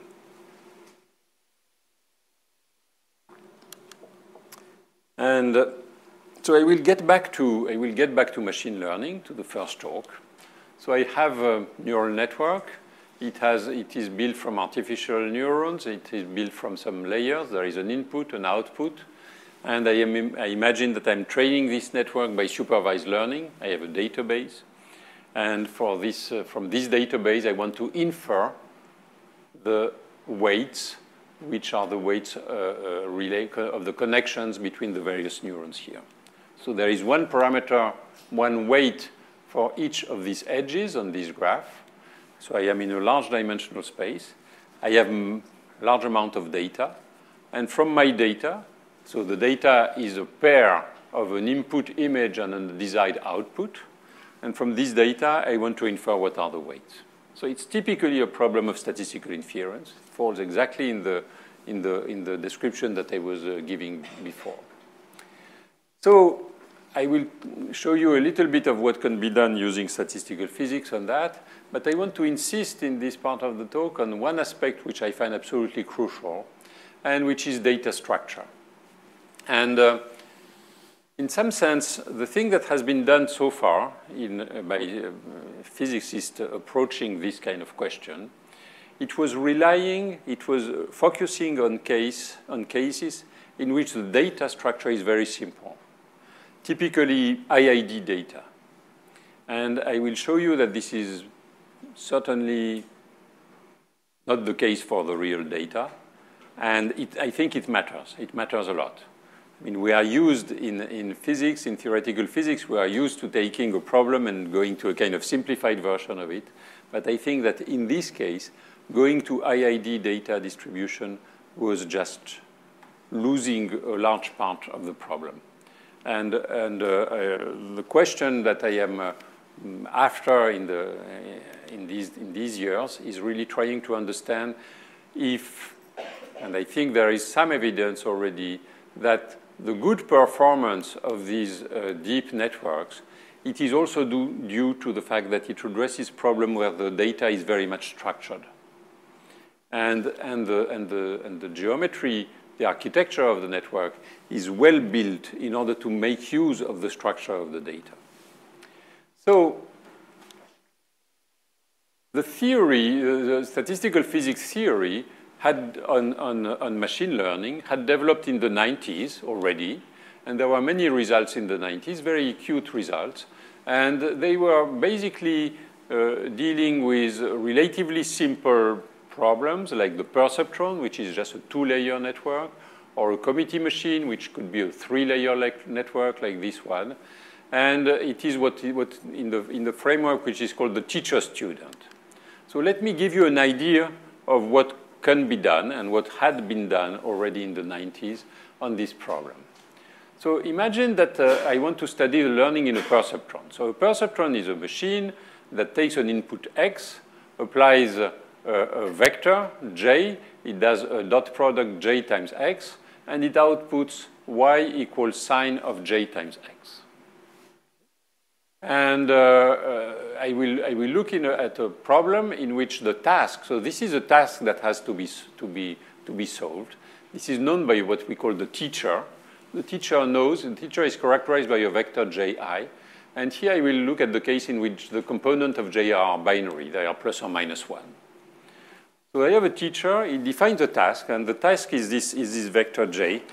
And uh, so I will get back to I will get back to machine learning, to the first talk. So I have a neural network. It has it is built from artificial neurons. It is built from some layers. There is an input, an output, and I am I imagine that I'm training this network by supervised learning. I have a database, and for this uh, from this database, I want to infer the weights, which are the weights uh, uh, relay of the connections between the various neurons here. So there is one parameter, one weight for each of these edges on this graph. So I am in a large dimensional space. I have a large amount of data. And from my data, so the data is a pair of an input image and a desired output. And from this data, I want to infer what are the weights. So it's typically a problem of statistical inference. It falls exactly in the, in the, in the description that I was uh, giving before. So I will show you a little bit of what can be done using statistical physics on that. But I want to insist in this part of the talk on one aspect which I find absolutely crucial, and which is data structure. And uh, in some sense, the thing that has been done so far in, uh, by uh, physicists approaching this kind of question, it was relying, it was focusing on, case, on cases in which the data structure is very simple, typically I I D data. And I will show you that this is certainly not the case for the real data. And it, I think it matters. It matters a lot. I mean, we are used in, in physics, in theoretical physics, we are used to taking a problem and going to a kind of simplified version of it. But I think that in this case, going to I I D data distribution was just losing a large part of the problem. And, and uh, uh, the question that I am uh, after in, the, in, these, in these years is really trying to understand if, and I think there is some evidence already, that the good performance of these uh, deep networks, it is also due, due to the fact that it addresses problem where the data is very much structured. And, and, the, and, the, and the geometry, the architecture of the network is well built in order to make use of the structure of the data. So the theory, the statistical physics theory had on, on, on machine learning had developed in the nineties already, and there were many results in the nineties, very cute results, and they were basically uh, dealing with relatively simple problems like the perceptron, which is just a two-layer network, or a committee machine, which could be a three-layer like network like this one. And it is what, what in, the, in the framework which is called the teacher-student. So let me give you an idea of what can be done and what had been done already in the nineties on this problem. So imagine that uh, I want to study the learning in a perceptron. So a perceptron is a machine that takes an input x, applies a, a vector, j, it does a dot product j times x, and it outputs y equals sine of j times x. And uh, uh, I, will, I will look in a, at a problem in which the task, so this is a task that has to be, to, be, to be solved. This is known by what we call the teacher. The teacher knows, the teacher is characterized by a vector ji. And here I will look at the case in which the component of ji are binary. They are plus or minus one. So I have a teacher, he defines a task, and the task is this, is this vector j.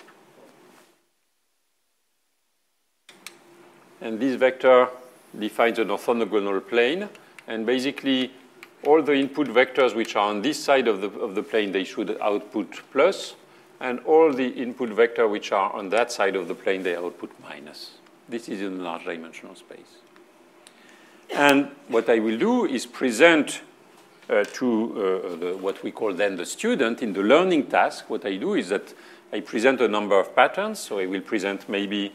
And this vector defines an orthogonal plane, and basically all the input vectors which are on this side of the, of the plane, they should output plus, and all the input vectors which are on that side of the plane, they output minus. This is in large dimensional space. And what I will do is present uh, to uh, the, what we call then the student in the learning task. What I do is that I present a number of patterns. So I will present maybe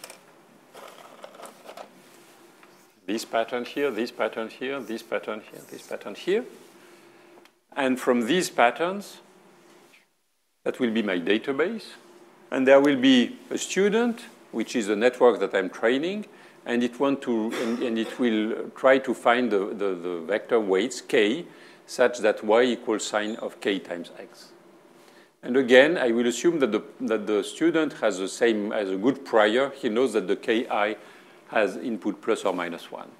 this pattern here, this pattern here, this pattern here, this pattern here. And from these patterns, that will be my database. And there will be a student, which is a network that I'm training, and it want to, and, and it will try to find the, the, the vector weights k such that y equals sine of k times x. And again, I will assume that the, that the student has the same, as a good prior. He knows that the ki has input plus or minus one.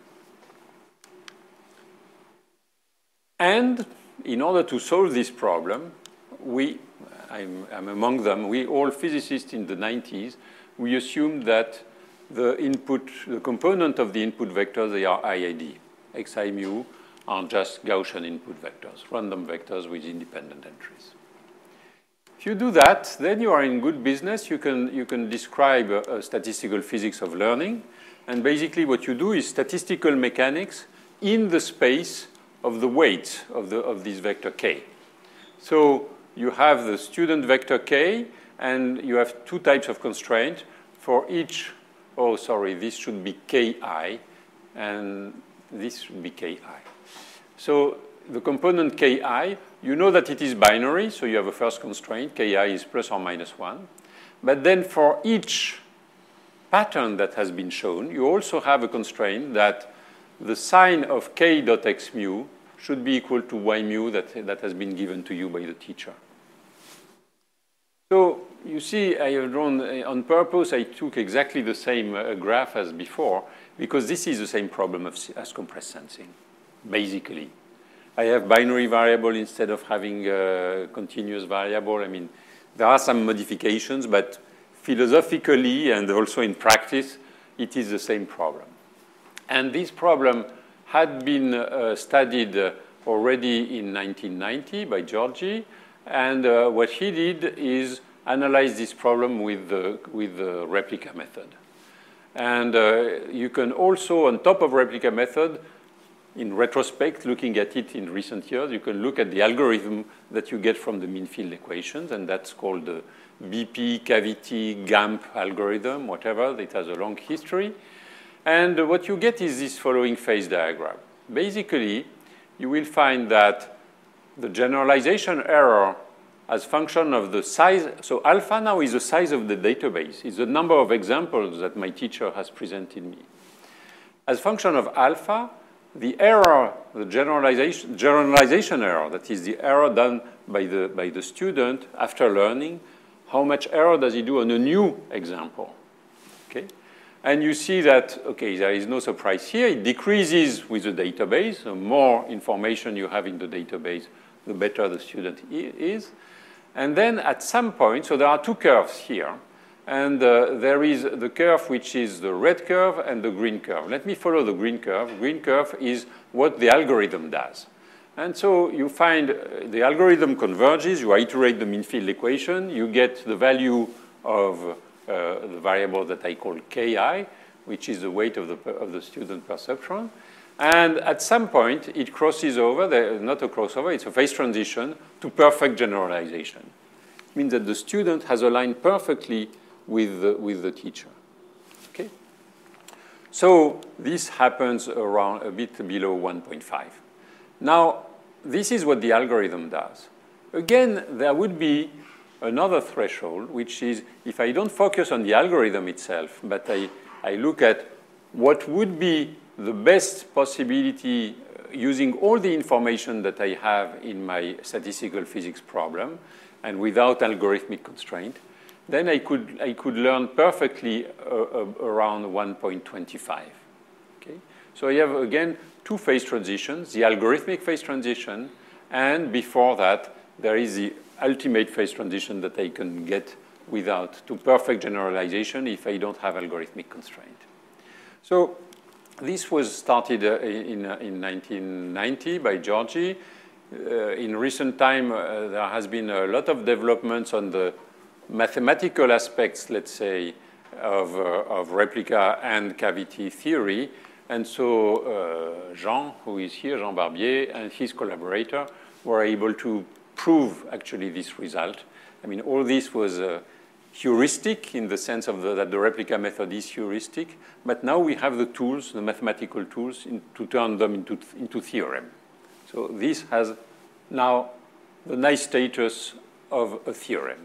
And in order to solve this problem, we, I'm, I'm among them, we all physicists in the nineties, we assumed that the input, the component of the input vectors, they are I I D. Xi mu are just Gaussian input vectors, random vectors with independent entries. If you do that, then you are in good business. You can, you can describe a, a statistical physics of learning. And basically what you do is statistical mechanics in the space of the weights of, the, of this vector k. So you have the student vector k, and you have two types of constraint for each. Oh, sorry, this should be ki, and this should be ki. So the component ki, you know that it is binary, so you have a first constraint, ki is plus or minus one. But then for each pattern that has been shown, you also have a constraint that the sign of k dot x mu should be equal to y mu that, that has been given to you by the teacher. So you see, I have drawn, on purpose, I took exactly the same uh, graph as before, because this is the same problem of, as compressed sensing, basically. I have binary variable instead of having a continuous variable. I mean, there are some modifications, but philosophically and also in practice, it is the same problem. And this problem had been uh, studied uh, already in nineteen ninety by Georgi. And uh, what he did is analyze this problem with the, with the replica method. And uh, you can also, on top of replica method, in retrospect, looking at it in recent years, you can look at the algorithm that you get from the mean field equations, and that's called the B P, cavity, GAMP algorithm, whatever. It has a long history. And uh, what you get is this following phase diagram. Basically, you will find that the generalization error as function of the size. So alpha now is the size of the database. It's the number of examples that my teacher has presented me. As function of alpha, the error, the generalization, generalization error, that is the error done by the, by the student after learning, how much error does he do on a new example? Okay? And you see that, okay, there is no surprise here. It decreases with the database. The more information you have in the database, the better the student is. And then at some point, so there are two curves here. And uh, there is the curve which is the red curve and the green curve. Let me follow the green curve. Green curve is what the algorithm does. And so you find the algorithm converges. You iterate the mean field equation. You get the value of uh, the variable that I call ki, which is the weight of the, of the student perceptron. And at some point, it crosses over, the, not a crossover, it's a phase transition to perfect generalization. It means that the student has aligned perfectly with the, with the teacher. Okay? So this happens around a bit below one point five. Now, this is what the algorithm does. Again, there would be another threshold, which is if I don't focus on the algorithm itself, but I, I look at what would be the best possibility uh, using all the information that I have in my statistical physics problem and without algorithmic constraint, then I could, I could learn perfectly uh, uh, around one point two five. Okay? So I have, again, two phase transitions, the algorithmic phase transition And before that, there is the ultimate phase transition that I can get without to perfect generalization if I don't have algorithmic constraint. So this was started uh, in, uh, in nineteen ninety by Georgi. Uh, in recent time, uh, there has been a lot of developments on the mathematical aspects, let's say, of, uh, of replica and cavity theory. And so uh, Jean, who is here, Jean Barbier, and his collaborator were able to prove actually this result. I mean, all this was uh, heuristic in the sense of the, that the replica method is heuristic, but now we have the tools, the mathematical tools, in, to turn them into, into theorem. So this has now the nice status of a theorem.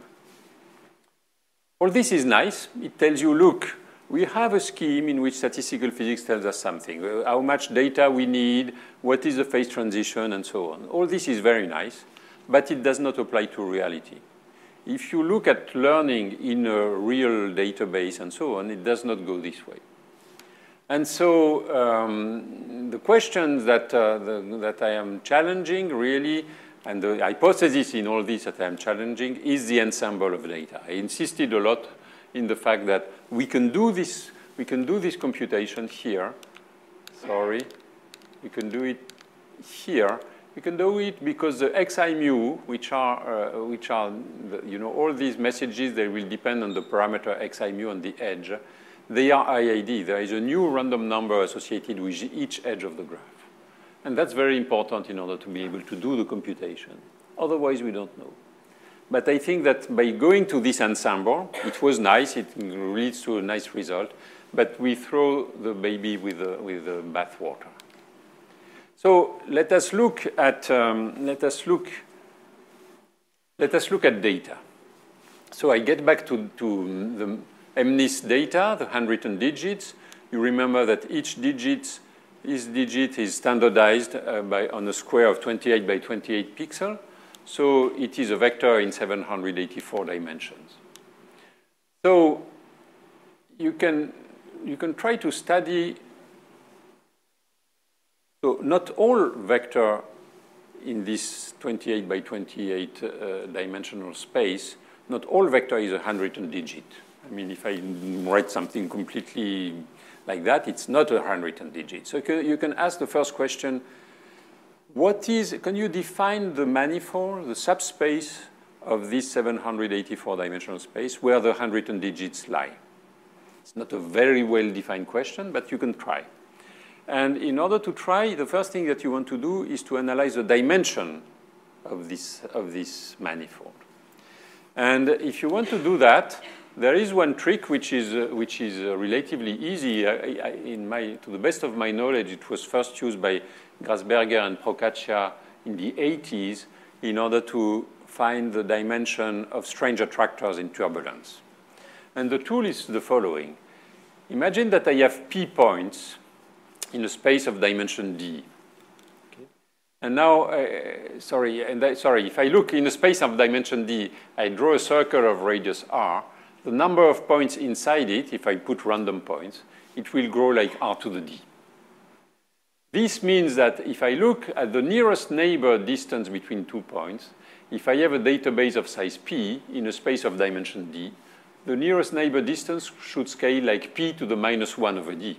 All this is nice. It tells you, look, we have a scheme in which statistical physics tells us something, how much data we need, what is the phase transition, and so on. All this is very nice, but it does not apply to reality. If you look at learning in a real database and so on, it does not go this way. And so um, the questions that, uh, the, that I am challenging really, and the hypothesis in all this that I am challenging, is the ensemble of data. I insisted a lot in the fact that we can do this, we can do this computation here. Sorry, we can do it here. We can do it because the xi mu, which are, uh, which are the, you know, all these messages, they will depend on the parameter xi mu on the edge. They are I I D. There is a new random number associated with each edge of the graph. And that's very important in order to be able to do the computation. Otherwise, we don't know. But I think that by going to this ensemble, it was nice. It leads to a nice result. But we throw the baby with the, with the bathwater. So let us look at um, let us look let us look at data. So I get back to, to the M N I S data, the handwritten digits. You remember that each digit, each digit is standardized uh, by on a square of twenty-eight by twenty-eight pixels. So it is a vector in seven hundred eighty-four dimensions. So you can you can try to study. So not all vector in this twenty-eight by twenty-eight uh, dimensional space, not all vector is a handwritten digit. I mean, if I write something completely like that, it's not a handwritten digit. So you can ask the first question, what is, can you define the manifold, the subspace of this seven hundred eighty-four dimensional space where the handwritten digits lie? It's not a very well-defined question, but you can try. And in order to try, the first thing that you want to do is to analyze the dimension of this, of this manifold. And if you want to do that, there is one trick which is, uh, which is uh, relatively easy. I, I, in my, to the best of my knowledge, it was first used by Grasberger and Procaccia in the eighties in order to find the dimension of strange attractors in turbulence. And the tool is the following. Imagine that I have p points in a space of dimension d. Okay. And now, uh, sorry, and I, sorry, if I look in a space of dimension d, I draw a circle of radius r. The number of points inside it, if I put random points, it will grow like r to the d. This means that if I look at the nearest neighbor distance between two points, if I have a database of size p in a space of dimension d, the nearest neighbor distance should scale like p to the minus one over d.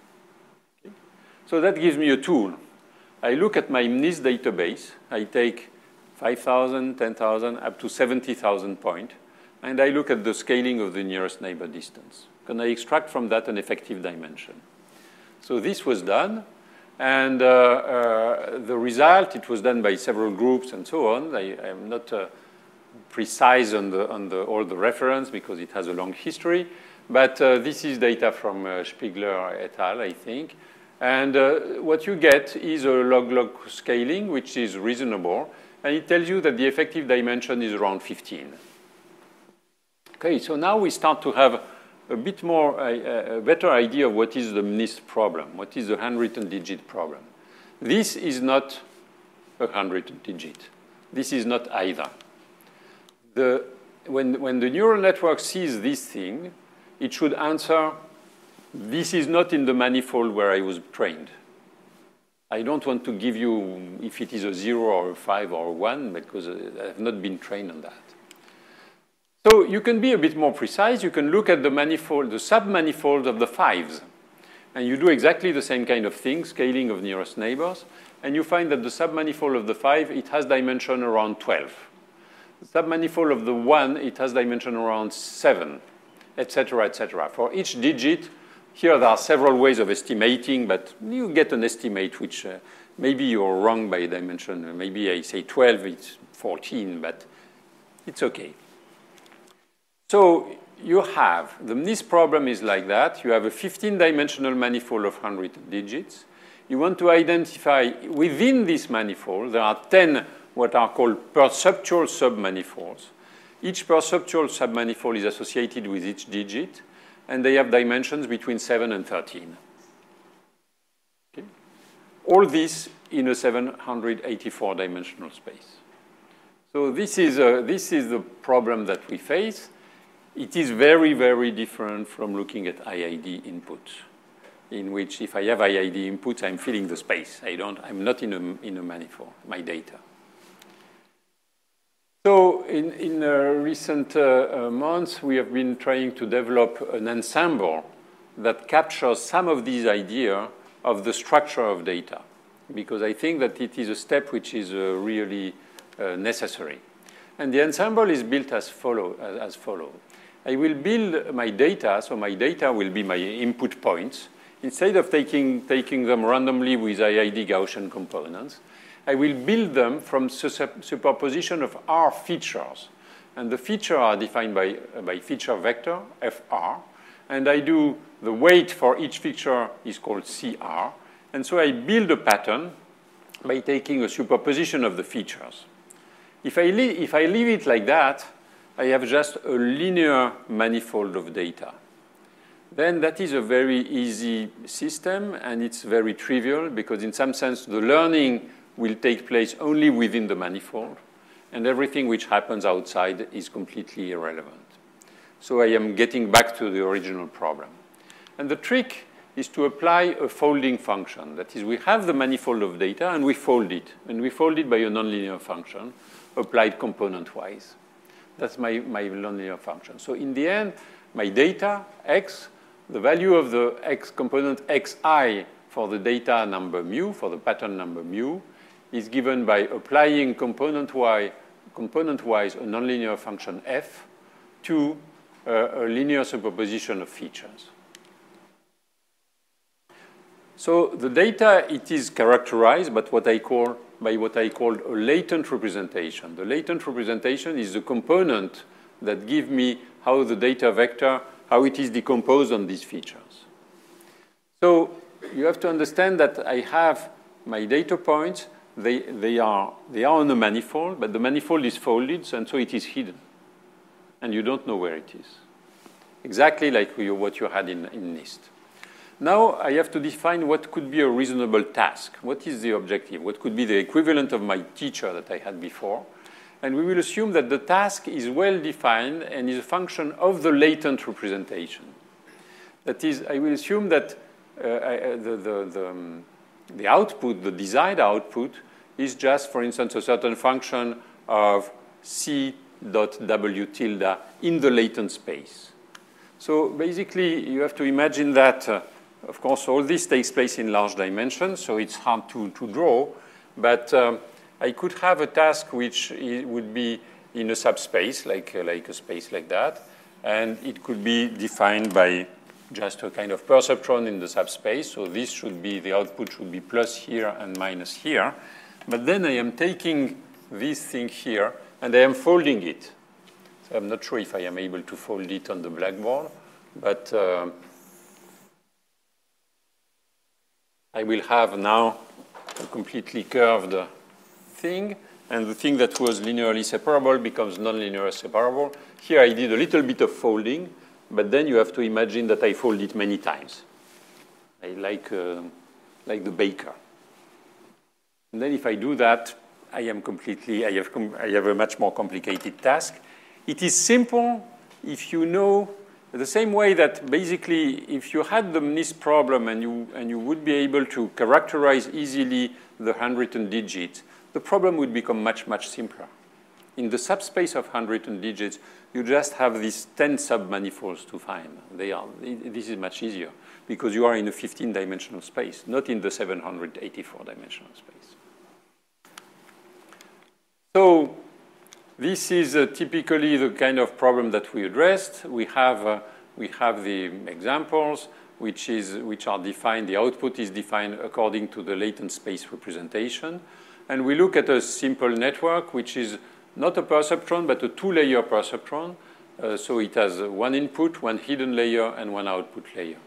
So that gives me a tool. I look at my M N I S database. I take five thousand, ten thousand, up to seventy thousand points, and I look at the scaling of the nearest neighbor distance. Can I extract from that an effective dimension? So this was done, and uh, uh, the result, it was done by several groups and so on. I am not uh, precise on, the, on the, all the reference because it has a long history, but uh, this is data from uh, Spiegler et al., I think. And uh, what you get is a log-log scaling, which is reasonable. And it tells you that the effective dimension is around fifteen. OK, so now we start to have a bit more, a, a better idea of what is the M N I S problem, what is the handwritten digit problem. This is not a handwritten digit. This is not either. The, when, when the neural network sees this thing, it should answer, this is not in the manifold where I was trained. I don't want to give you if it is a zero or a five or a one, because I have not been trained on that. So you can be a bit more precise. You can look at the manifold, the submanifold of the fives. And you do exactly the same kind of thing, scaling of nearest neighbors. And you find that the submanifold of the five, it has dimension around twelve. The submanifold of the one, it has dimension around seven, et cetera, et cetera. For each digit, here there are several ways of estimating, but you get an estimate which uh, maybe you're wrong by dimension. Maybe I say twelve, it's fourteen, but it's okay. So you have, the, this problem is like that. You have a fifteen-dimensional manifold of one hundred digits. You want to identify within this manifold, there are ten what are called perceptual submanifolds. Each perceptual submanifold is associated with each digit, and they have dimensions between seven and thirteen. Okay? All this in a seven hundred eighty-four dimensional space. So this is, a, this is the problem that we face. It is very, very different from looking at I I D inputs, in which if I have I I D inputs, I'm filling the space. I don't, I'm not in a, in a manifold, my data. So in, in uh, recent uh, uh, months, we have been trying to develop an ensemble that captures some of these ideas of the structure of data, because I think that it is a step which is uh, really uh, necessary. And the ensemble is built as follow, as, as follows. I will build my data, so my data will be my input points. Instead of taking, taking them randomly with I I D Gaussian components, I will build them from superposition of R features. And the features are defined by, by feature vector, F R. And I do the weight for each feature is called C R. And so I build a pattern by taking a superposition of the features. If I, if I leave it like that, I have just a linear manifold of data. Then that is a very easy system, and it's very trivial, because in some sense the learning will take place only within the manifold, and everything which happens outside is completely irrelevant. So I am getting back to the original problem. And the trick is to apply a folding function. That is, we have the manifold of data, and we fold it. And we fold it by a nonlinear function applied component-wise. That's my, my nonlinear function. So in the end, my data, x, the value of the x component xi for the data number mu, for the pattern number mu, is given by applying component y, component-wise a nonlinear function f to uh, a linear superposition of features. So the data, it is characterized by what I call, by what I call a latent representation. The latent representation is the component that gives me how the data vector, how it is decomposed on these features. So you have to understand that I have my data points. They, they, are, they are on a manifold, but the manifold is folded, and so it is hidden. And you don't know where it is. Exactly like you, what you had in, in NIST. Now I have to define what could be a reasonable task. What is the objective? What could be the equivalent of my teacher that I had before? And we will assume that the task is well defined and is a function of the latent representation. That is, I will assume that uh, I, the, the, the, um, the output, the desired output, is just, for instance, a certain function of C dot W tilde in the latent space. So basically, you have to imagine that uh, of course, all this takes place in large dimensions, so it's hard to, to draw. But um, I could have a task which would be in a subspace, like, uh, like a space like that. And it could be defined by just a kind of perceptron in the subspace. So this should be, the output should be plus here and minus here. But then I am taking this thing here, and I am folding it. So I'm not sure if I am able to fold it on the blackboard. But uh, I will have now a completely curved thing, and the thing that was linearly separable becomes nonlinearly separable. Here I did a little bit of folding, but then you have to imagine that I fold it many times. I like, uh, like the baker. And then if I do that, I am completely, I have, I have a much more complicated task. It is simple if you know The same way that basically if you had the NIST problem and you, and you would be able to characterize easily the handwritten digits, the problem would become much, much simpler. In the subspace of handwritten digits, you just have these ten submanifolds to find. They are, this is much easier because you are in a fifteen dimensional space, not in the seven hundred eighty-four dimensional space. So this is uh, typically the kind of problem that we addressed. We have, uh, we have the examples, which, is, which are defined. The output is defined according to the latent space representation. And we look at a simple network, which is not a perceptron, but a two-layer perceptron. Uh, so it has one input, one hidden layer, and one output layer.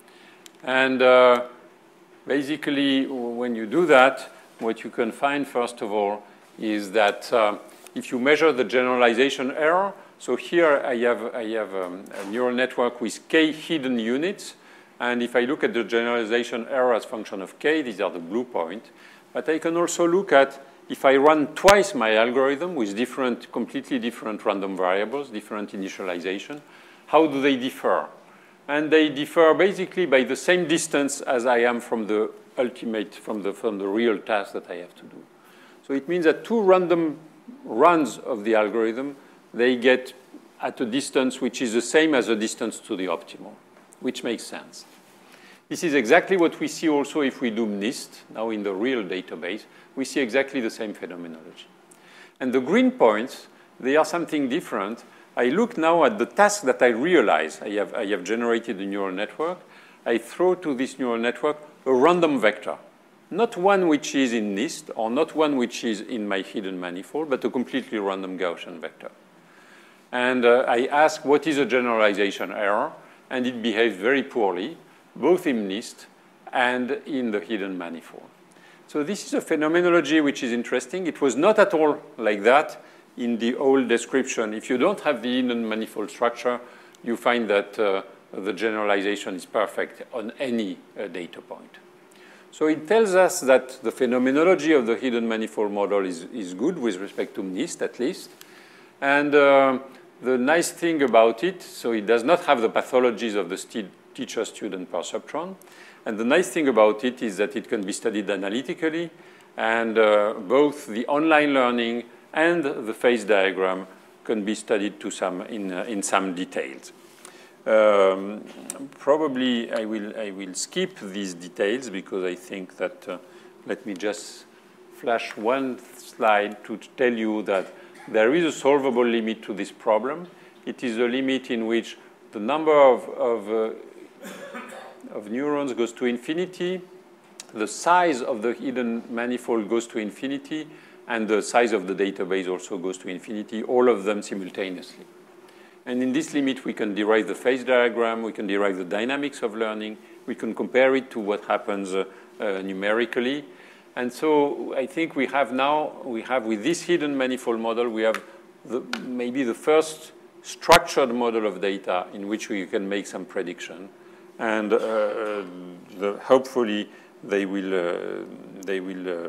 And uh, basically, when you do that, what you can find, first of all, is that uh, if you measure the generalization error, so here I have, I have um, a neural network with k hidden units. And if I look at the generalization error as function of k, these are the blue point. But I can also look at if I run twice my algorithm with different, completely different random variables, different initialization, how do they differ? And they differ basically by the same distance as I am from the ultimate, from the, from the real task that I have to do. So it means that two random runs of the algorithm, they get at a distance which is the same as the distance to the optimal, which makes sense. This is exactly what we see also if we do NIST, now in the real database. We see exactly the same phenomenology. And the green points, they are something different. I look now at the task that I realize. I have, I have generated a neural network. I throw to this neural network a random vector. Not one which is in NIST, or not one which is in my hidden manifold, but a completely random Gaussian vector. And uh, I ask, what is a generalization error? And it behaves very poorly, both in NIST and in the hidden manifold. So this is a phenomenology which is interesting. It was not at all like that in the old description. If you don't have the hidden manifold structure, you find that uh, the generalization is perfect on any uh, data point. So it tells us that the phenomenology of the hidden manifold model is, is good with respect to NIST, at least. And uh, the nice thing about it, so it does not have the pathologies of the teacher-student perceptron. And the nice thing about it is that it can be studied analytically, and uh, both the online learning and the phase diagram can be studied to some in, uh, in some details. Um, probably I will, I will skip these details because I think that, uh, let me just flash one slide to tell you that there is a solvable limit to this problem. It is a limit in which the number of, of, uh, of neurons goes to infinity, the size of the hidden manifold goes to infinity, and the size of the database also goes to infinity, all of them simultaneously. And in this limit, we can derive the phase diagram, we can derive the dynamics of learning, we can compare it to what happens uh, uh, numerically. And so I think we have now, we have with this hidden manifold model, we have the, maybe the first structured model of data in which we can make some prediction. And uh, the, hopefully they will, uh, they will uh,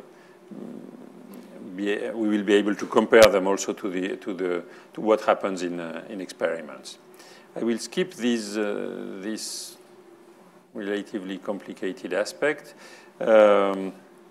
Be, we will be able to compare them also to, the, to, the, to what happens in, uh, in experiments. I will skip these, uh, this relatively complicated aspect. Um,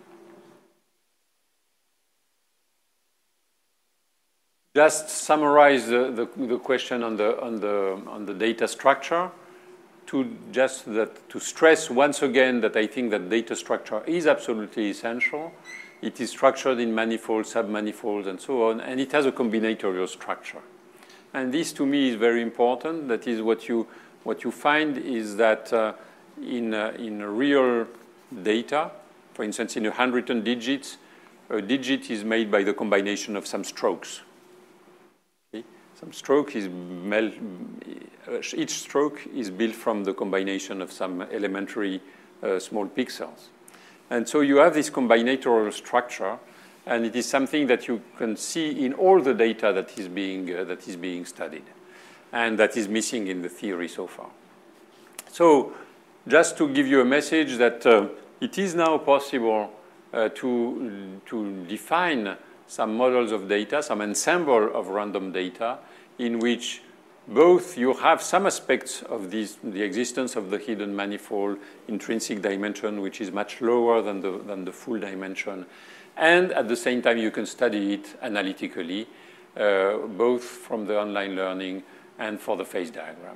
just summarize the, the, the question on the, on, the, on the data structure. To just that, to stress once again that I think that data structure is absolutely essential. It is structured in manifolds, submanifolds, and so on, and it has a combinatorial structure. And this, to me, is very important. That is, what you, what you find is that uh, in, uh, in real data, for instance, in a handwritten digits, a digit is made by the combination of some strokes. Okay? Some stroke is mel each stroke is built from the combination of some elementary uh, small pixels. And so you have this combinatorial structure, and it is something that you can see in all the data that is being, uh, that is being studied, and that is missing in the theory so far. So just to give you a message that uh, it is now possible uh, to, to define some models of data, some ensemble of random data, in which both you have some aspects of these, the existence of the hidden manifold intrinsic dimension, which is much lower than the, than the full dimension. And at the same time, you can study it analytically, uh, both from the online learning and for the phase diagram.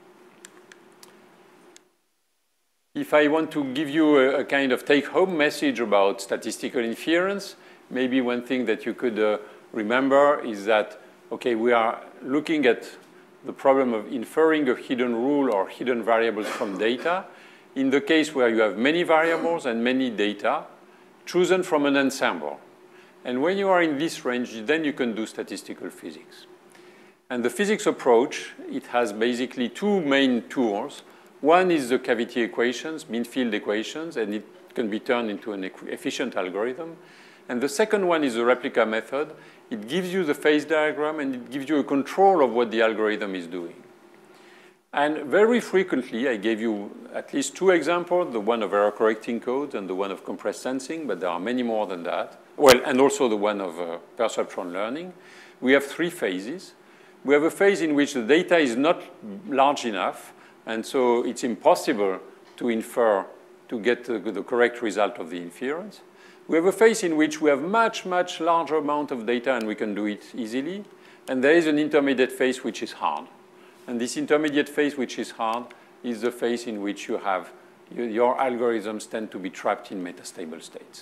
If I want to give you a, a kind of take-home message about statistical inference, maybe one thing that you could uh, remember is that, okay, we are looking at the problem of inferring a hidden rule or hidden variables from data. In the case where you have many variables and many data chosen from an ensemble. And when you are in this range, then you can do statistical physics. And the physics approach, it has basically two main tools. One is the cavity equations, mean field equations, and it can be turned into an efficient algorithm. And the second one is the replica method. It gives you the phase diagram, and it gives you a control of what the algorithm is doing. And very frequently, I gave you at least two examples, the one of error-correcting codes and the one of compressed sensing, but there are many more than that. Well, and also the one of uh, perceptron learning. We have three phases. We have a phase in which the data is not large enough, and so it's impossible to infer, to get the, the correct result of the inference. We have a phase in which we have much, much larger amount of data, and we can do it easily. And there is an intermediate phase which is hard. And this intermediate phase which is hard is the phase in which you have, your algorithms tend to be trapped in metastable states.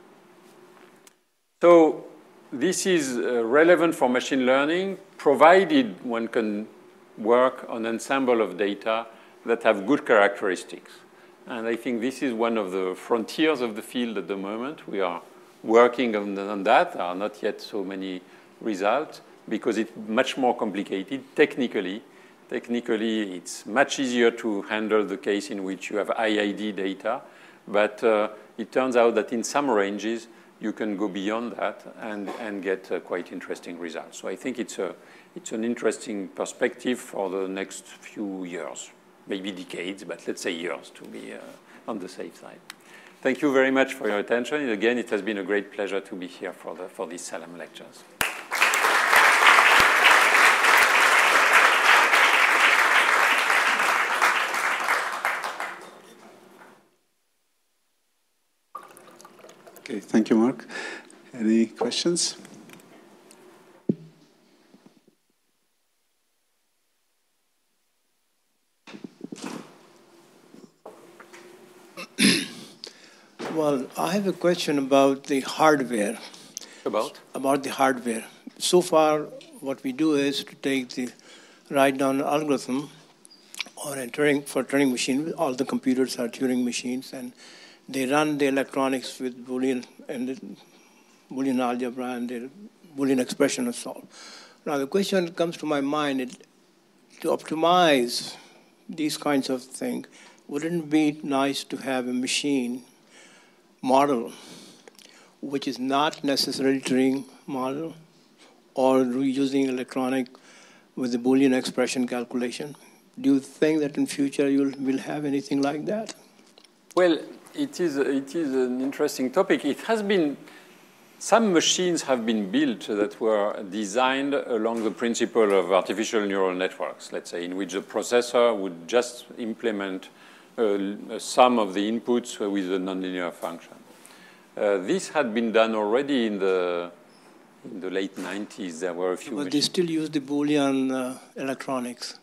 So this is uh, relevant for machine learning, provided one can work on an ensemble of data that have good characteristics. And I think this is one of the frontiers of the field at the moment. We are working on, on that. There are not yet so many results because it's much more complicated technically. Technically, it's much easier to handle the case in which you have I I D data. But uh, it turns out that in some ranges, you can go beyond that and, and get uh, quite interesting results. So I think it's, a, it's an interesting perspective for the next few years. Maybe decades, but let's say years to be uh, on the safe side. Thank you very much for your attention. And again, it has been a great pleasure to be here for, the, for these Salam lectures. Okay, thank you, Marc. Any questions? Well, I have a question about the hardware. About? About the hardware. So far, what we do is to take the write down algorithm or a Turing, for Turing machine. All the computers are Turing machines, and they run the electronics with Boolean and the Boolean algebra and the Boolean expression and so on. Now, the question that comes to my mind is to optimize these kinds of things. Wouldn't it be nice to have a machine model which is not necessarily Turing model or using electronic with the Boolean expression calculation? Do you think that in future you will have anything like that? Well, it is, it is an interesting topic. It has been, some machines have been built that were designed along the principle of artificial neural networks, let's say, in which the processor would just implement uh, a sum of the inputs with a nonlinear function. Uh, this had been done already in the, in the late nineties. There were a few But machines. they still use the Boolean uh, electronics.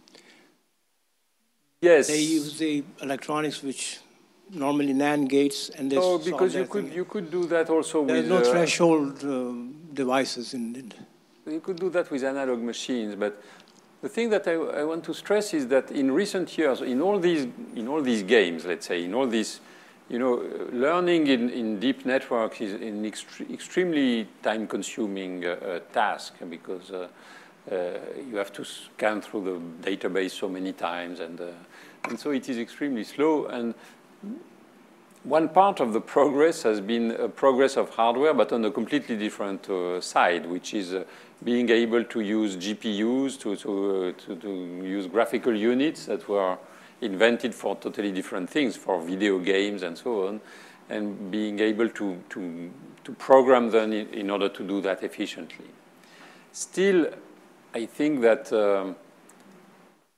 Yes. They use the electronics which normally NAND gates, and they No, solve because you that could, thing. you could do that also There with... are no uh, threshold uh, devices in it. You could do that with analog machines, but the thing that I, I want to stress is that in recent years, in all these, in all these games, let's say, in all these, you know, learning in, in deep networks is an extre extremely time-consuming uh, uh, task because uh, uh, you have to scan through the database so many times, and, uh, and so it is extremely slow. And one part of the progress has been a progress of hardware, but on a completely different uh, side, which is uh, being able to use G P Us, to, to, uh, to, to use graphical units that were invented for totally different things, for video games and so on, and being able to, to, to program them in, in order to do that efficiently. Still, I think that um,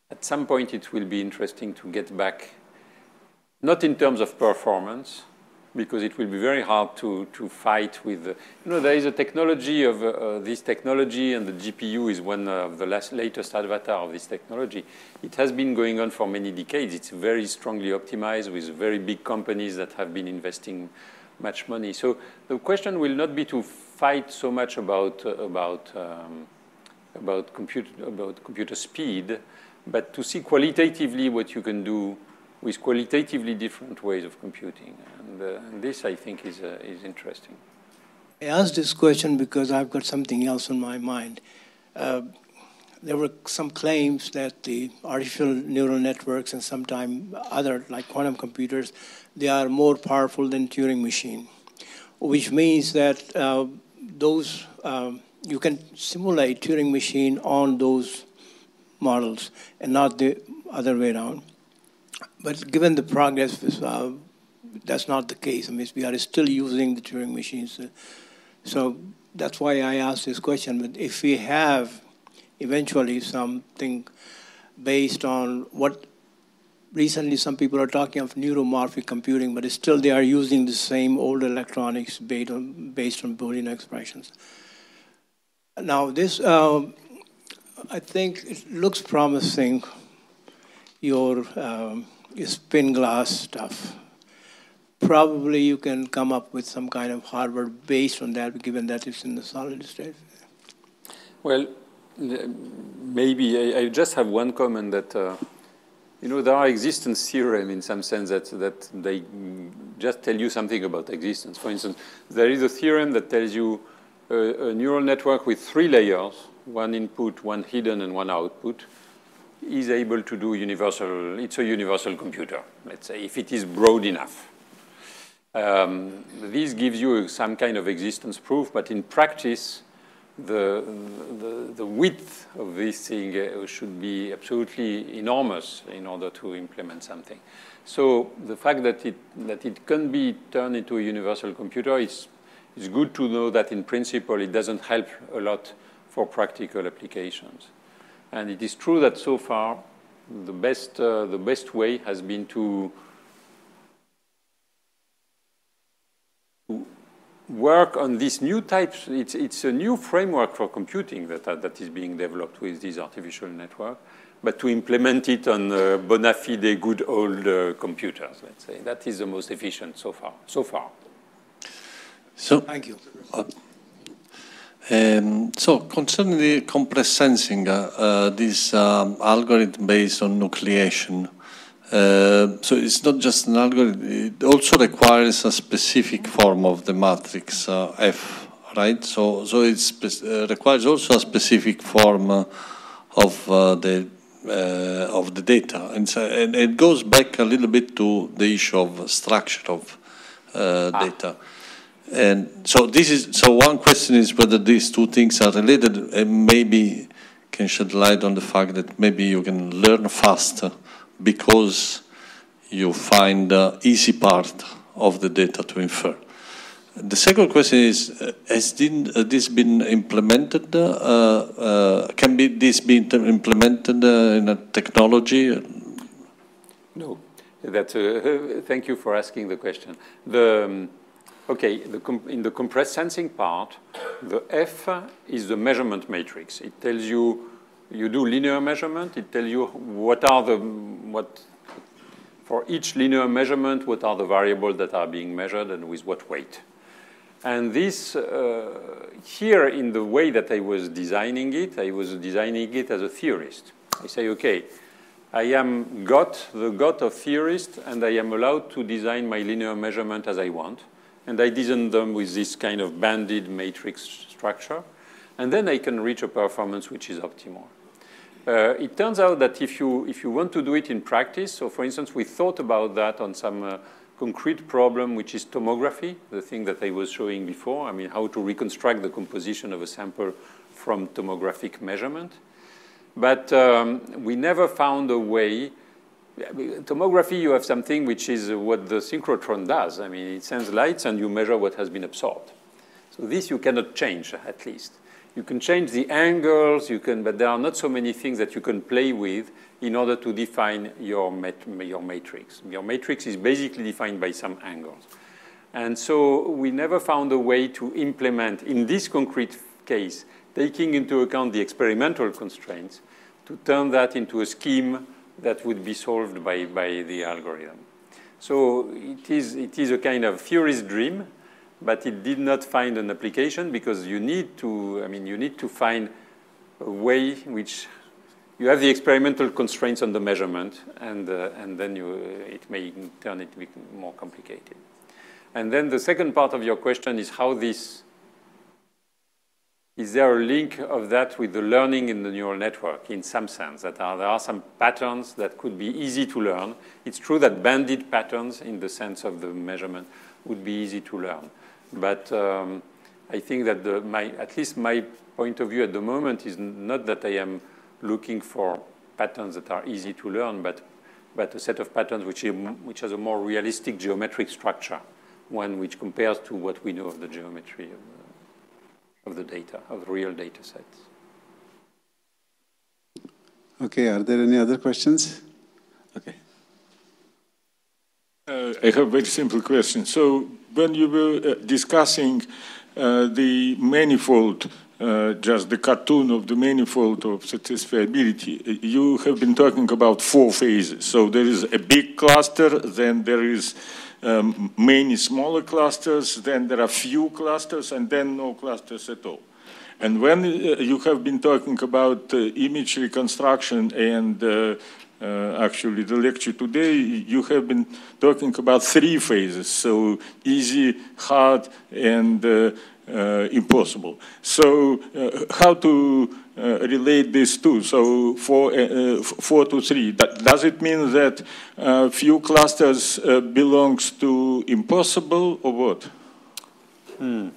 at some point it will be interesting to get back, not in terms of performance, because it will be very hard to, to fight with, the, you know, there is a technology of uh, this technology, and the G P U is one of the last, latest avatar of this technology. It has been going on for many decades. It's very strongly optimized with very big companies that have been investing much money. So the question will not be to fight so much about, uh, about, um, about, computer, about computer speed, but to see qualitatively what you can do with qualitatively different ways of computing. And, uh, and this, I think, is, uh, is interesting. I asked this question because I've got something else on my mind. Uh, there were some claims that the artificial neural networks and sometimes other, like quantum computers, they are more powerful than Turing machine, which means that uh, those, um, you can simulate Turing machine on those models and not the other way around. But given the progress, uh, that's not the case. I mean, we are still using the Turing machines. So that's why I asked this question. But if we have eventually something based on what recently some people are talking of neuromorphic computing, but still they are using the same old electronics based on, based on Boolean expressions. Now this, um, I think it looks promising, your, um, your spin glass stuff. Probably you can come up with some kind of hardware based on that, given that it's in the solid state. Well, maybe I, I just have one comment that, uh, you know, there are existence theorems in some sense that, that they just tell you something about existence. For instance, there is a theorem that tells you a, a neural network with three layers, one input, one hidden, and one output, is able to do universal, it's a universal computer, let's say, if it is broad enough. Um, this gives you some kind of existence proof, but in practice, the, the, the width of this thing should be absolutely enormous in order to implement something. So the fact that it, that it can be turned into a universal computer, is, it's good to know that in principle it doesn't help a lot for practical applications. And it is true that so far, the best, uh, the best way has been to, to work on these new types. It's, it's a new framework for computing that, uh, that is being developed with these artificial networks, but to implement it on uh, bona fide good old uh, computers, let's say. That is the most efficient so far. So far. So, thank you. Uh, Um, so, concerning the compressed sensing, uh, uh, this um, algorithm based on nucleation, uh, so it's not just an algorithm, it also requires a specific form of the matrix uh, F, right? So, so it uh, requires also a specific form uh, of uh, the uh, of the data, and, so, and it goes back a little bit to the issue of structure of uh, ah. data. And so this is, so one question is whether these two things are related, and maybe can shed light on the fact that maybe you can learn faster because you find the easy part of the data to infer. The second question is, uh, has this been implemented, uh, uh, can be, this be implemented uh, in a technology? No, that's a, thank you for asking the question. The, um, Okay, the in the compressed sensing part, the F is the measurement matrix. It tells you, you do linear measurement, it tells you what are the, what, for each linear measurement, what are the variables that are being measured and with what weight. And this, uh, here in the way that I was designing it, I was designing it as a theorist. I say, okay, I am got, the got of theorist, and I am allowed to design my linear measurement as I want. And I design them with this kind of banded matrix structure. And then I can reach a performance which is optimal. Uh, it turns out that if you, if you want to do it in practice, so for instance, we thought about that on some uh, concrete problem, which is tomography, the thing that I was showing before. I mean, how to reconstruct the composition of a sample from tomographic measurement. But um, we never found a way. Tomography, you have something which is what the synchrotron does. I mean, it sends lights and you measure what has been absorbed. So this you cannot change, at least. You can change the angles, you can, but there are not so many things that you can play with in order to define your, mat your matrix. Your matrix is basically defined by some angles. And so we never found a way to implement, in this concrete case, taking into account the experimental constraints, to turn that into a scheme that would be solved by, by the algorithm. So it is, it is a kind of theorist's dream, but it did not find an application because you need to, I mean, you need to find a way in which you have the experimental constraints on the measurement, and, uh, and then you, uh, it may turn it to be more complicated. And then the second part of your question is how this, is there a link of that with the learning in the neural network in some sense, that are, there are some patterns that could be easy to learn. It's true that banded patterns in the sense of the measurement would be easy to learn. But um, I think that the, my, at least my point of view at the moment is not that I am looking for patterns that are easy to learn, but, but a set of patterns which, which has a more realistic geometric structure, one which compares to what we know of the geometry of the, of the data, of the real data sets. Okay, are there any other questions? Okay. Uh, I have a very simple question. So when you were uh, discussing uh, the manifold, uh, just the cartoon of the manifold of satisfiability, you have been talking about four phases. So there is a big cluster, then there is um, many smaller clusters, then there are few clusters, and then no clusters at all. And when uh, you have been talking about uh, image reconstruction and uh, uh, actually the lecture today, you have been talking about three phases, so easy, hard, and uh, uh, impossible. So uh, how to uh, relate these two? So four, uh, four to three, that, does it mean that uh, few clusters uh, belongs to impossible or what? Hmm.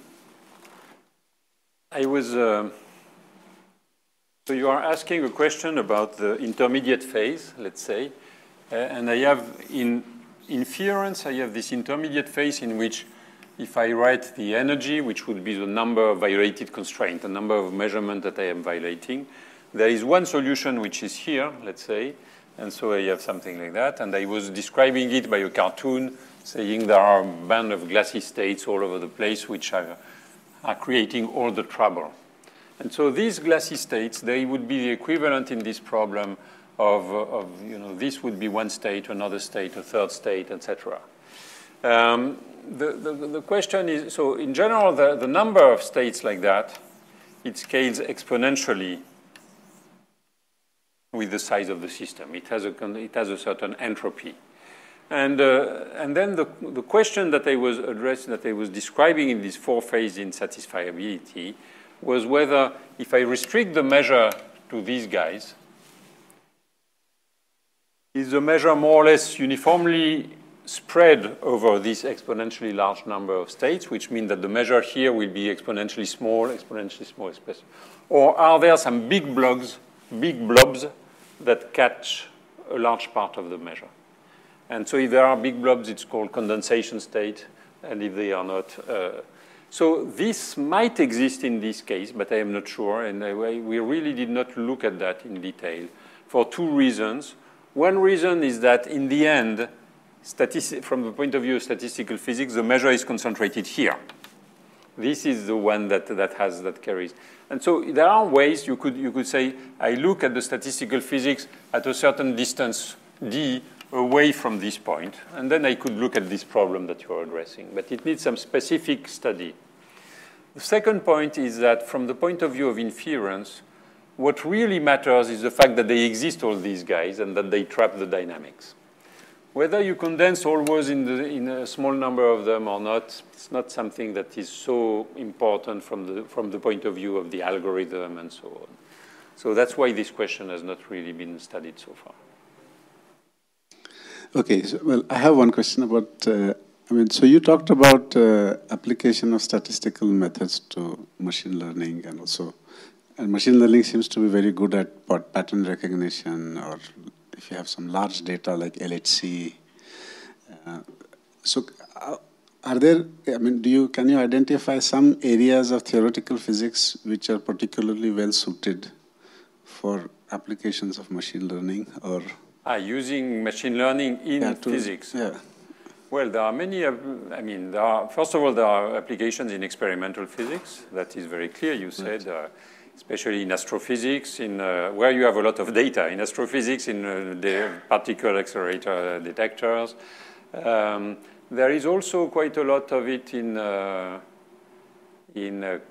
I was, uh, so you are asking a question about the intermediate phase, let's say, uh, and I have in inference, I have this intermediate phase in which if I write the energy, which would be the number of violated constraint, the number of measurement that I am violating, there is one solution which is here, let's say, and so I have something like that, and I was describing it by a cartoon saying there are a band of glassy states all over the place which are are creating all the trouble. And so these glassy states, they would be the equivalent in this problem of, uh, of you know, this would be one state, another state, a third state, et cetera. Um, the, the, the question is, so in general, the, the number of states like that, it scales exponentially with the size of the system. It has a, it has a certain entropy. And, uh, and then the, the question that I was addressing, that I was describing in this four phase in satisfiability was whether if I restrict the measure to these guys, is the measure more or less uniformly spread over this exponentially large number of states, which means that the measure here will be exponentially small, exponentially small, or are there some big blobs, big blobs that catch a large part of the measure? And so if there are big blobs, it's called condensation state, and if they are not. Uh, so this might exist in this case, but I am not sure, and I, we really did not look at that in detail for two reasons. One reason is that in the end, from the point of view of statistical physics, the measure is concentrated here. This is the one that, that has, that carries. And so there are ways you could, you could say, I look at the statistical physics at a certain distance, d, away from this point, and then I could look at this problem that you are addressing. But it needs some specific study. The second point is that from the point of view of inference, what really matters is the fact that they exist, all these guys, and that they trap the dynamics. Whether you condense always in, the, in a small number of them or not, it's not something that is so important from the, from the point of view of the algorithm and so on. So that's why this question has not really been studied so far. Okay, so, well, I have one question about, uh, I mean, so you talked about uh, application of statistical methods to machine learning, and also, and machine learning seems to be very good at pattern recognition, or if you have some large data like L H C. Uh, so uh, are there, I mean, do you, can you identify some areas of theoretical physics which are particularly well suited for applications of machine learning or? Ah, using machine learning in yeah, to, physics. Yeah. Well, there are many, uh, I mean, there are, first of all, there are applications in experimental physics. That is very clear, you said, uh, especially in astrophysics, in, uh, where you have a lot of data. In astrophysics, in uh, the particle accelerator detectors. Um, there is also quite a lot of it in, uh, in uh,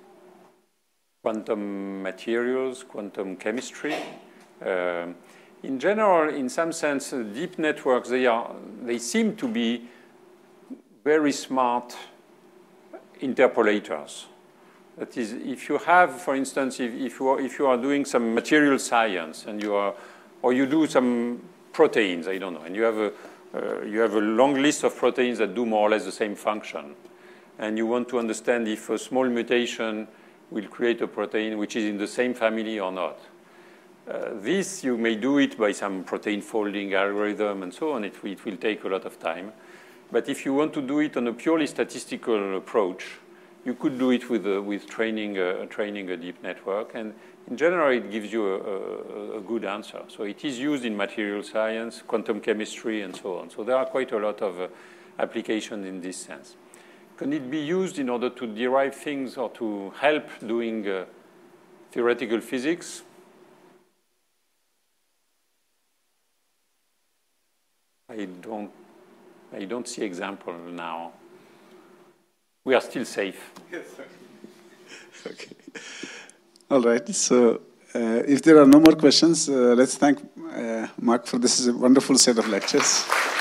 quantum materials, quantum chemistry. Um, In general, in some sense, uh, deep networks, they, are, they seem to be very smart interpolators. That is, if you have, for instance, if, if, you, are, if you are doing some material science and you are, or you do some proteins, I don't know, and you have a, uh, you have a long list of proteins that do more or less the same function, and you want to understand if a small mutation will create a protein which is in the same family or not. Uh, this, you may do it by some protein folding algorithm and so on. It, it will take a lot of time. But if you want to do it on a purely statistical approach, you could do it with, uh, with training, uh, training a deep network. And in general, it gives you a, a, a good answer. So it is used in material science, quantum chemistry, and so on. So there are quite a lot of uh, applications in this sense. Can it be used in order to derive things or to help doing uh, theoretical physics? I don't, I don't see example now. We are still safe. Yes, sir. Okay. All right. So uh, if there are no more questions, uh, let's thank uh, Marc for this is a wonderful set of lectures.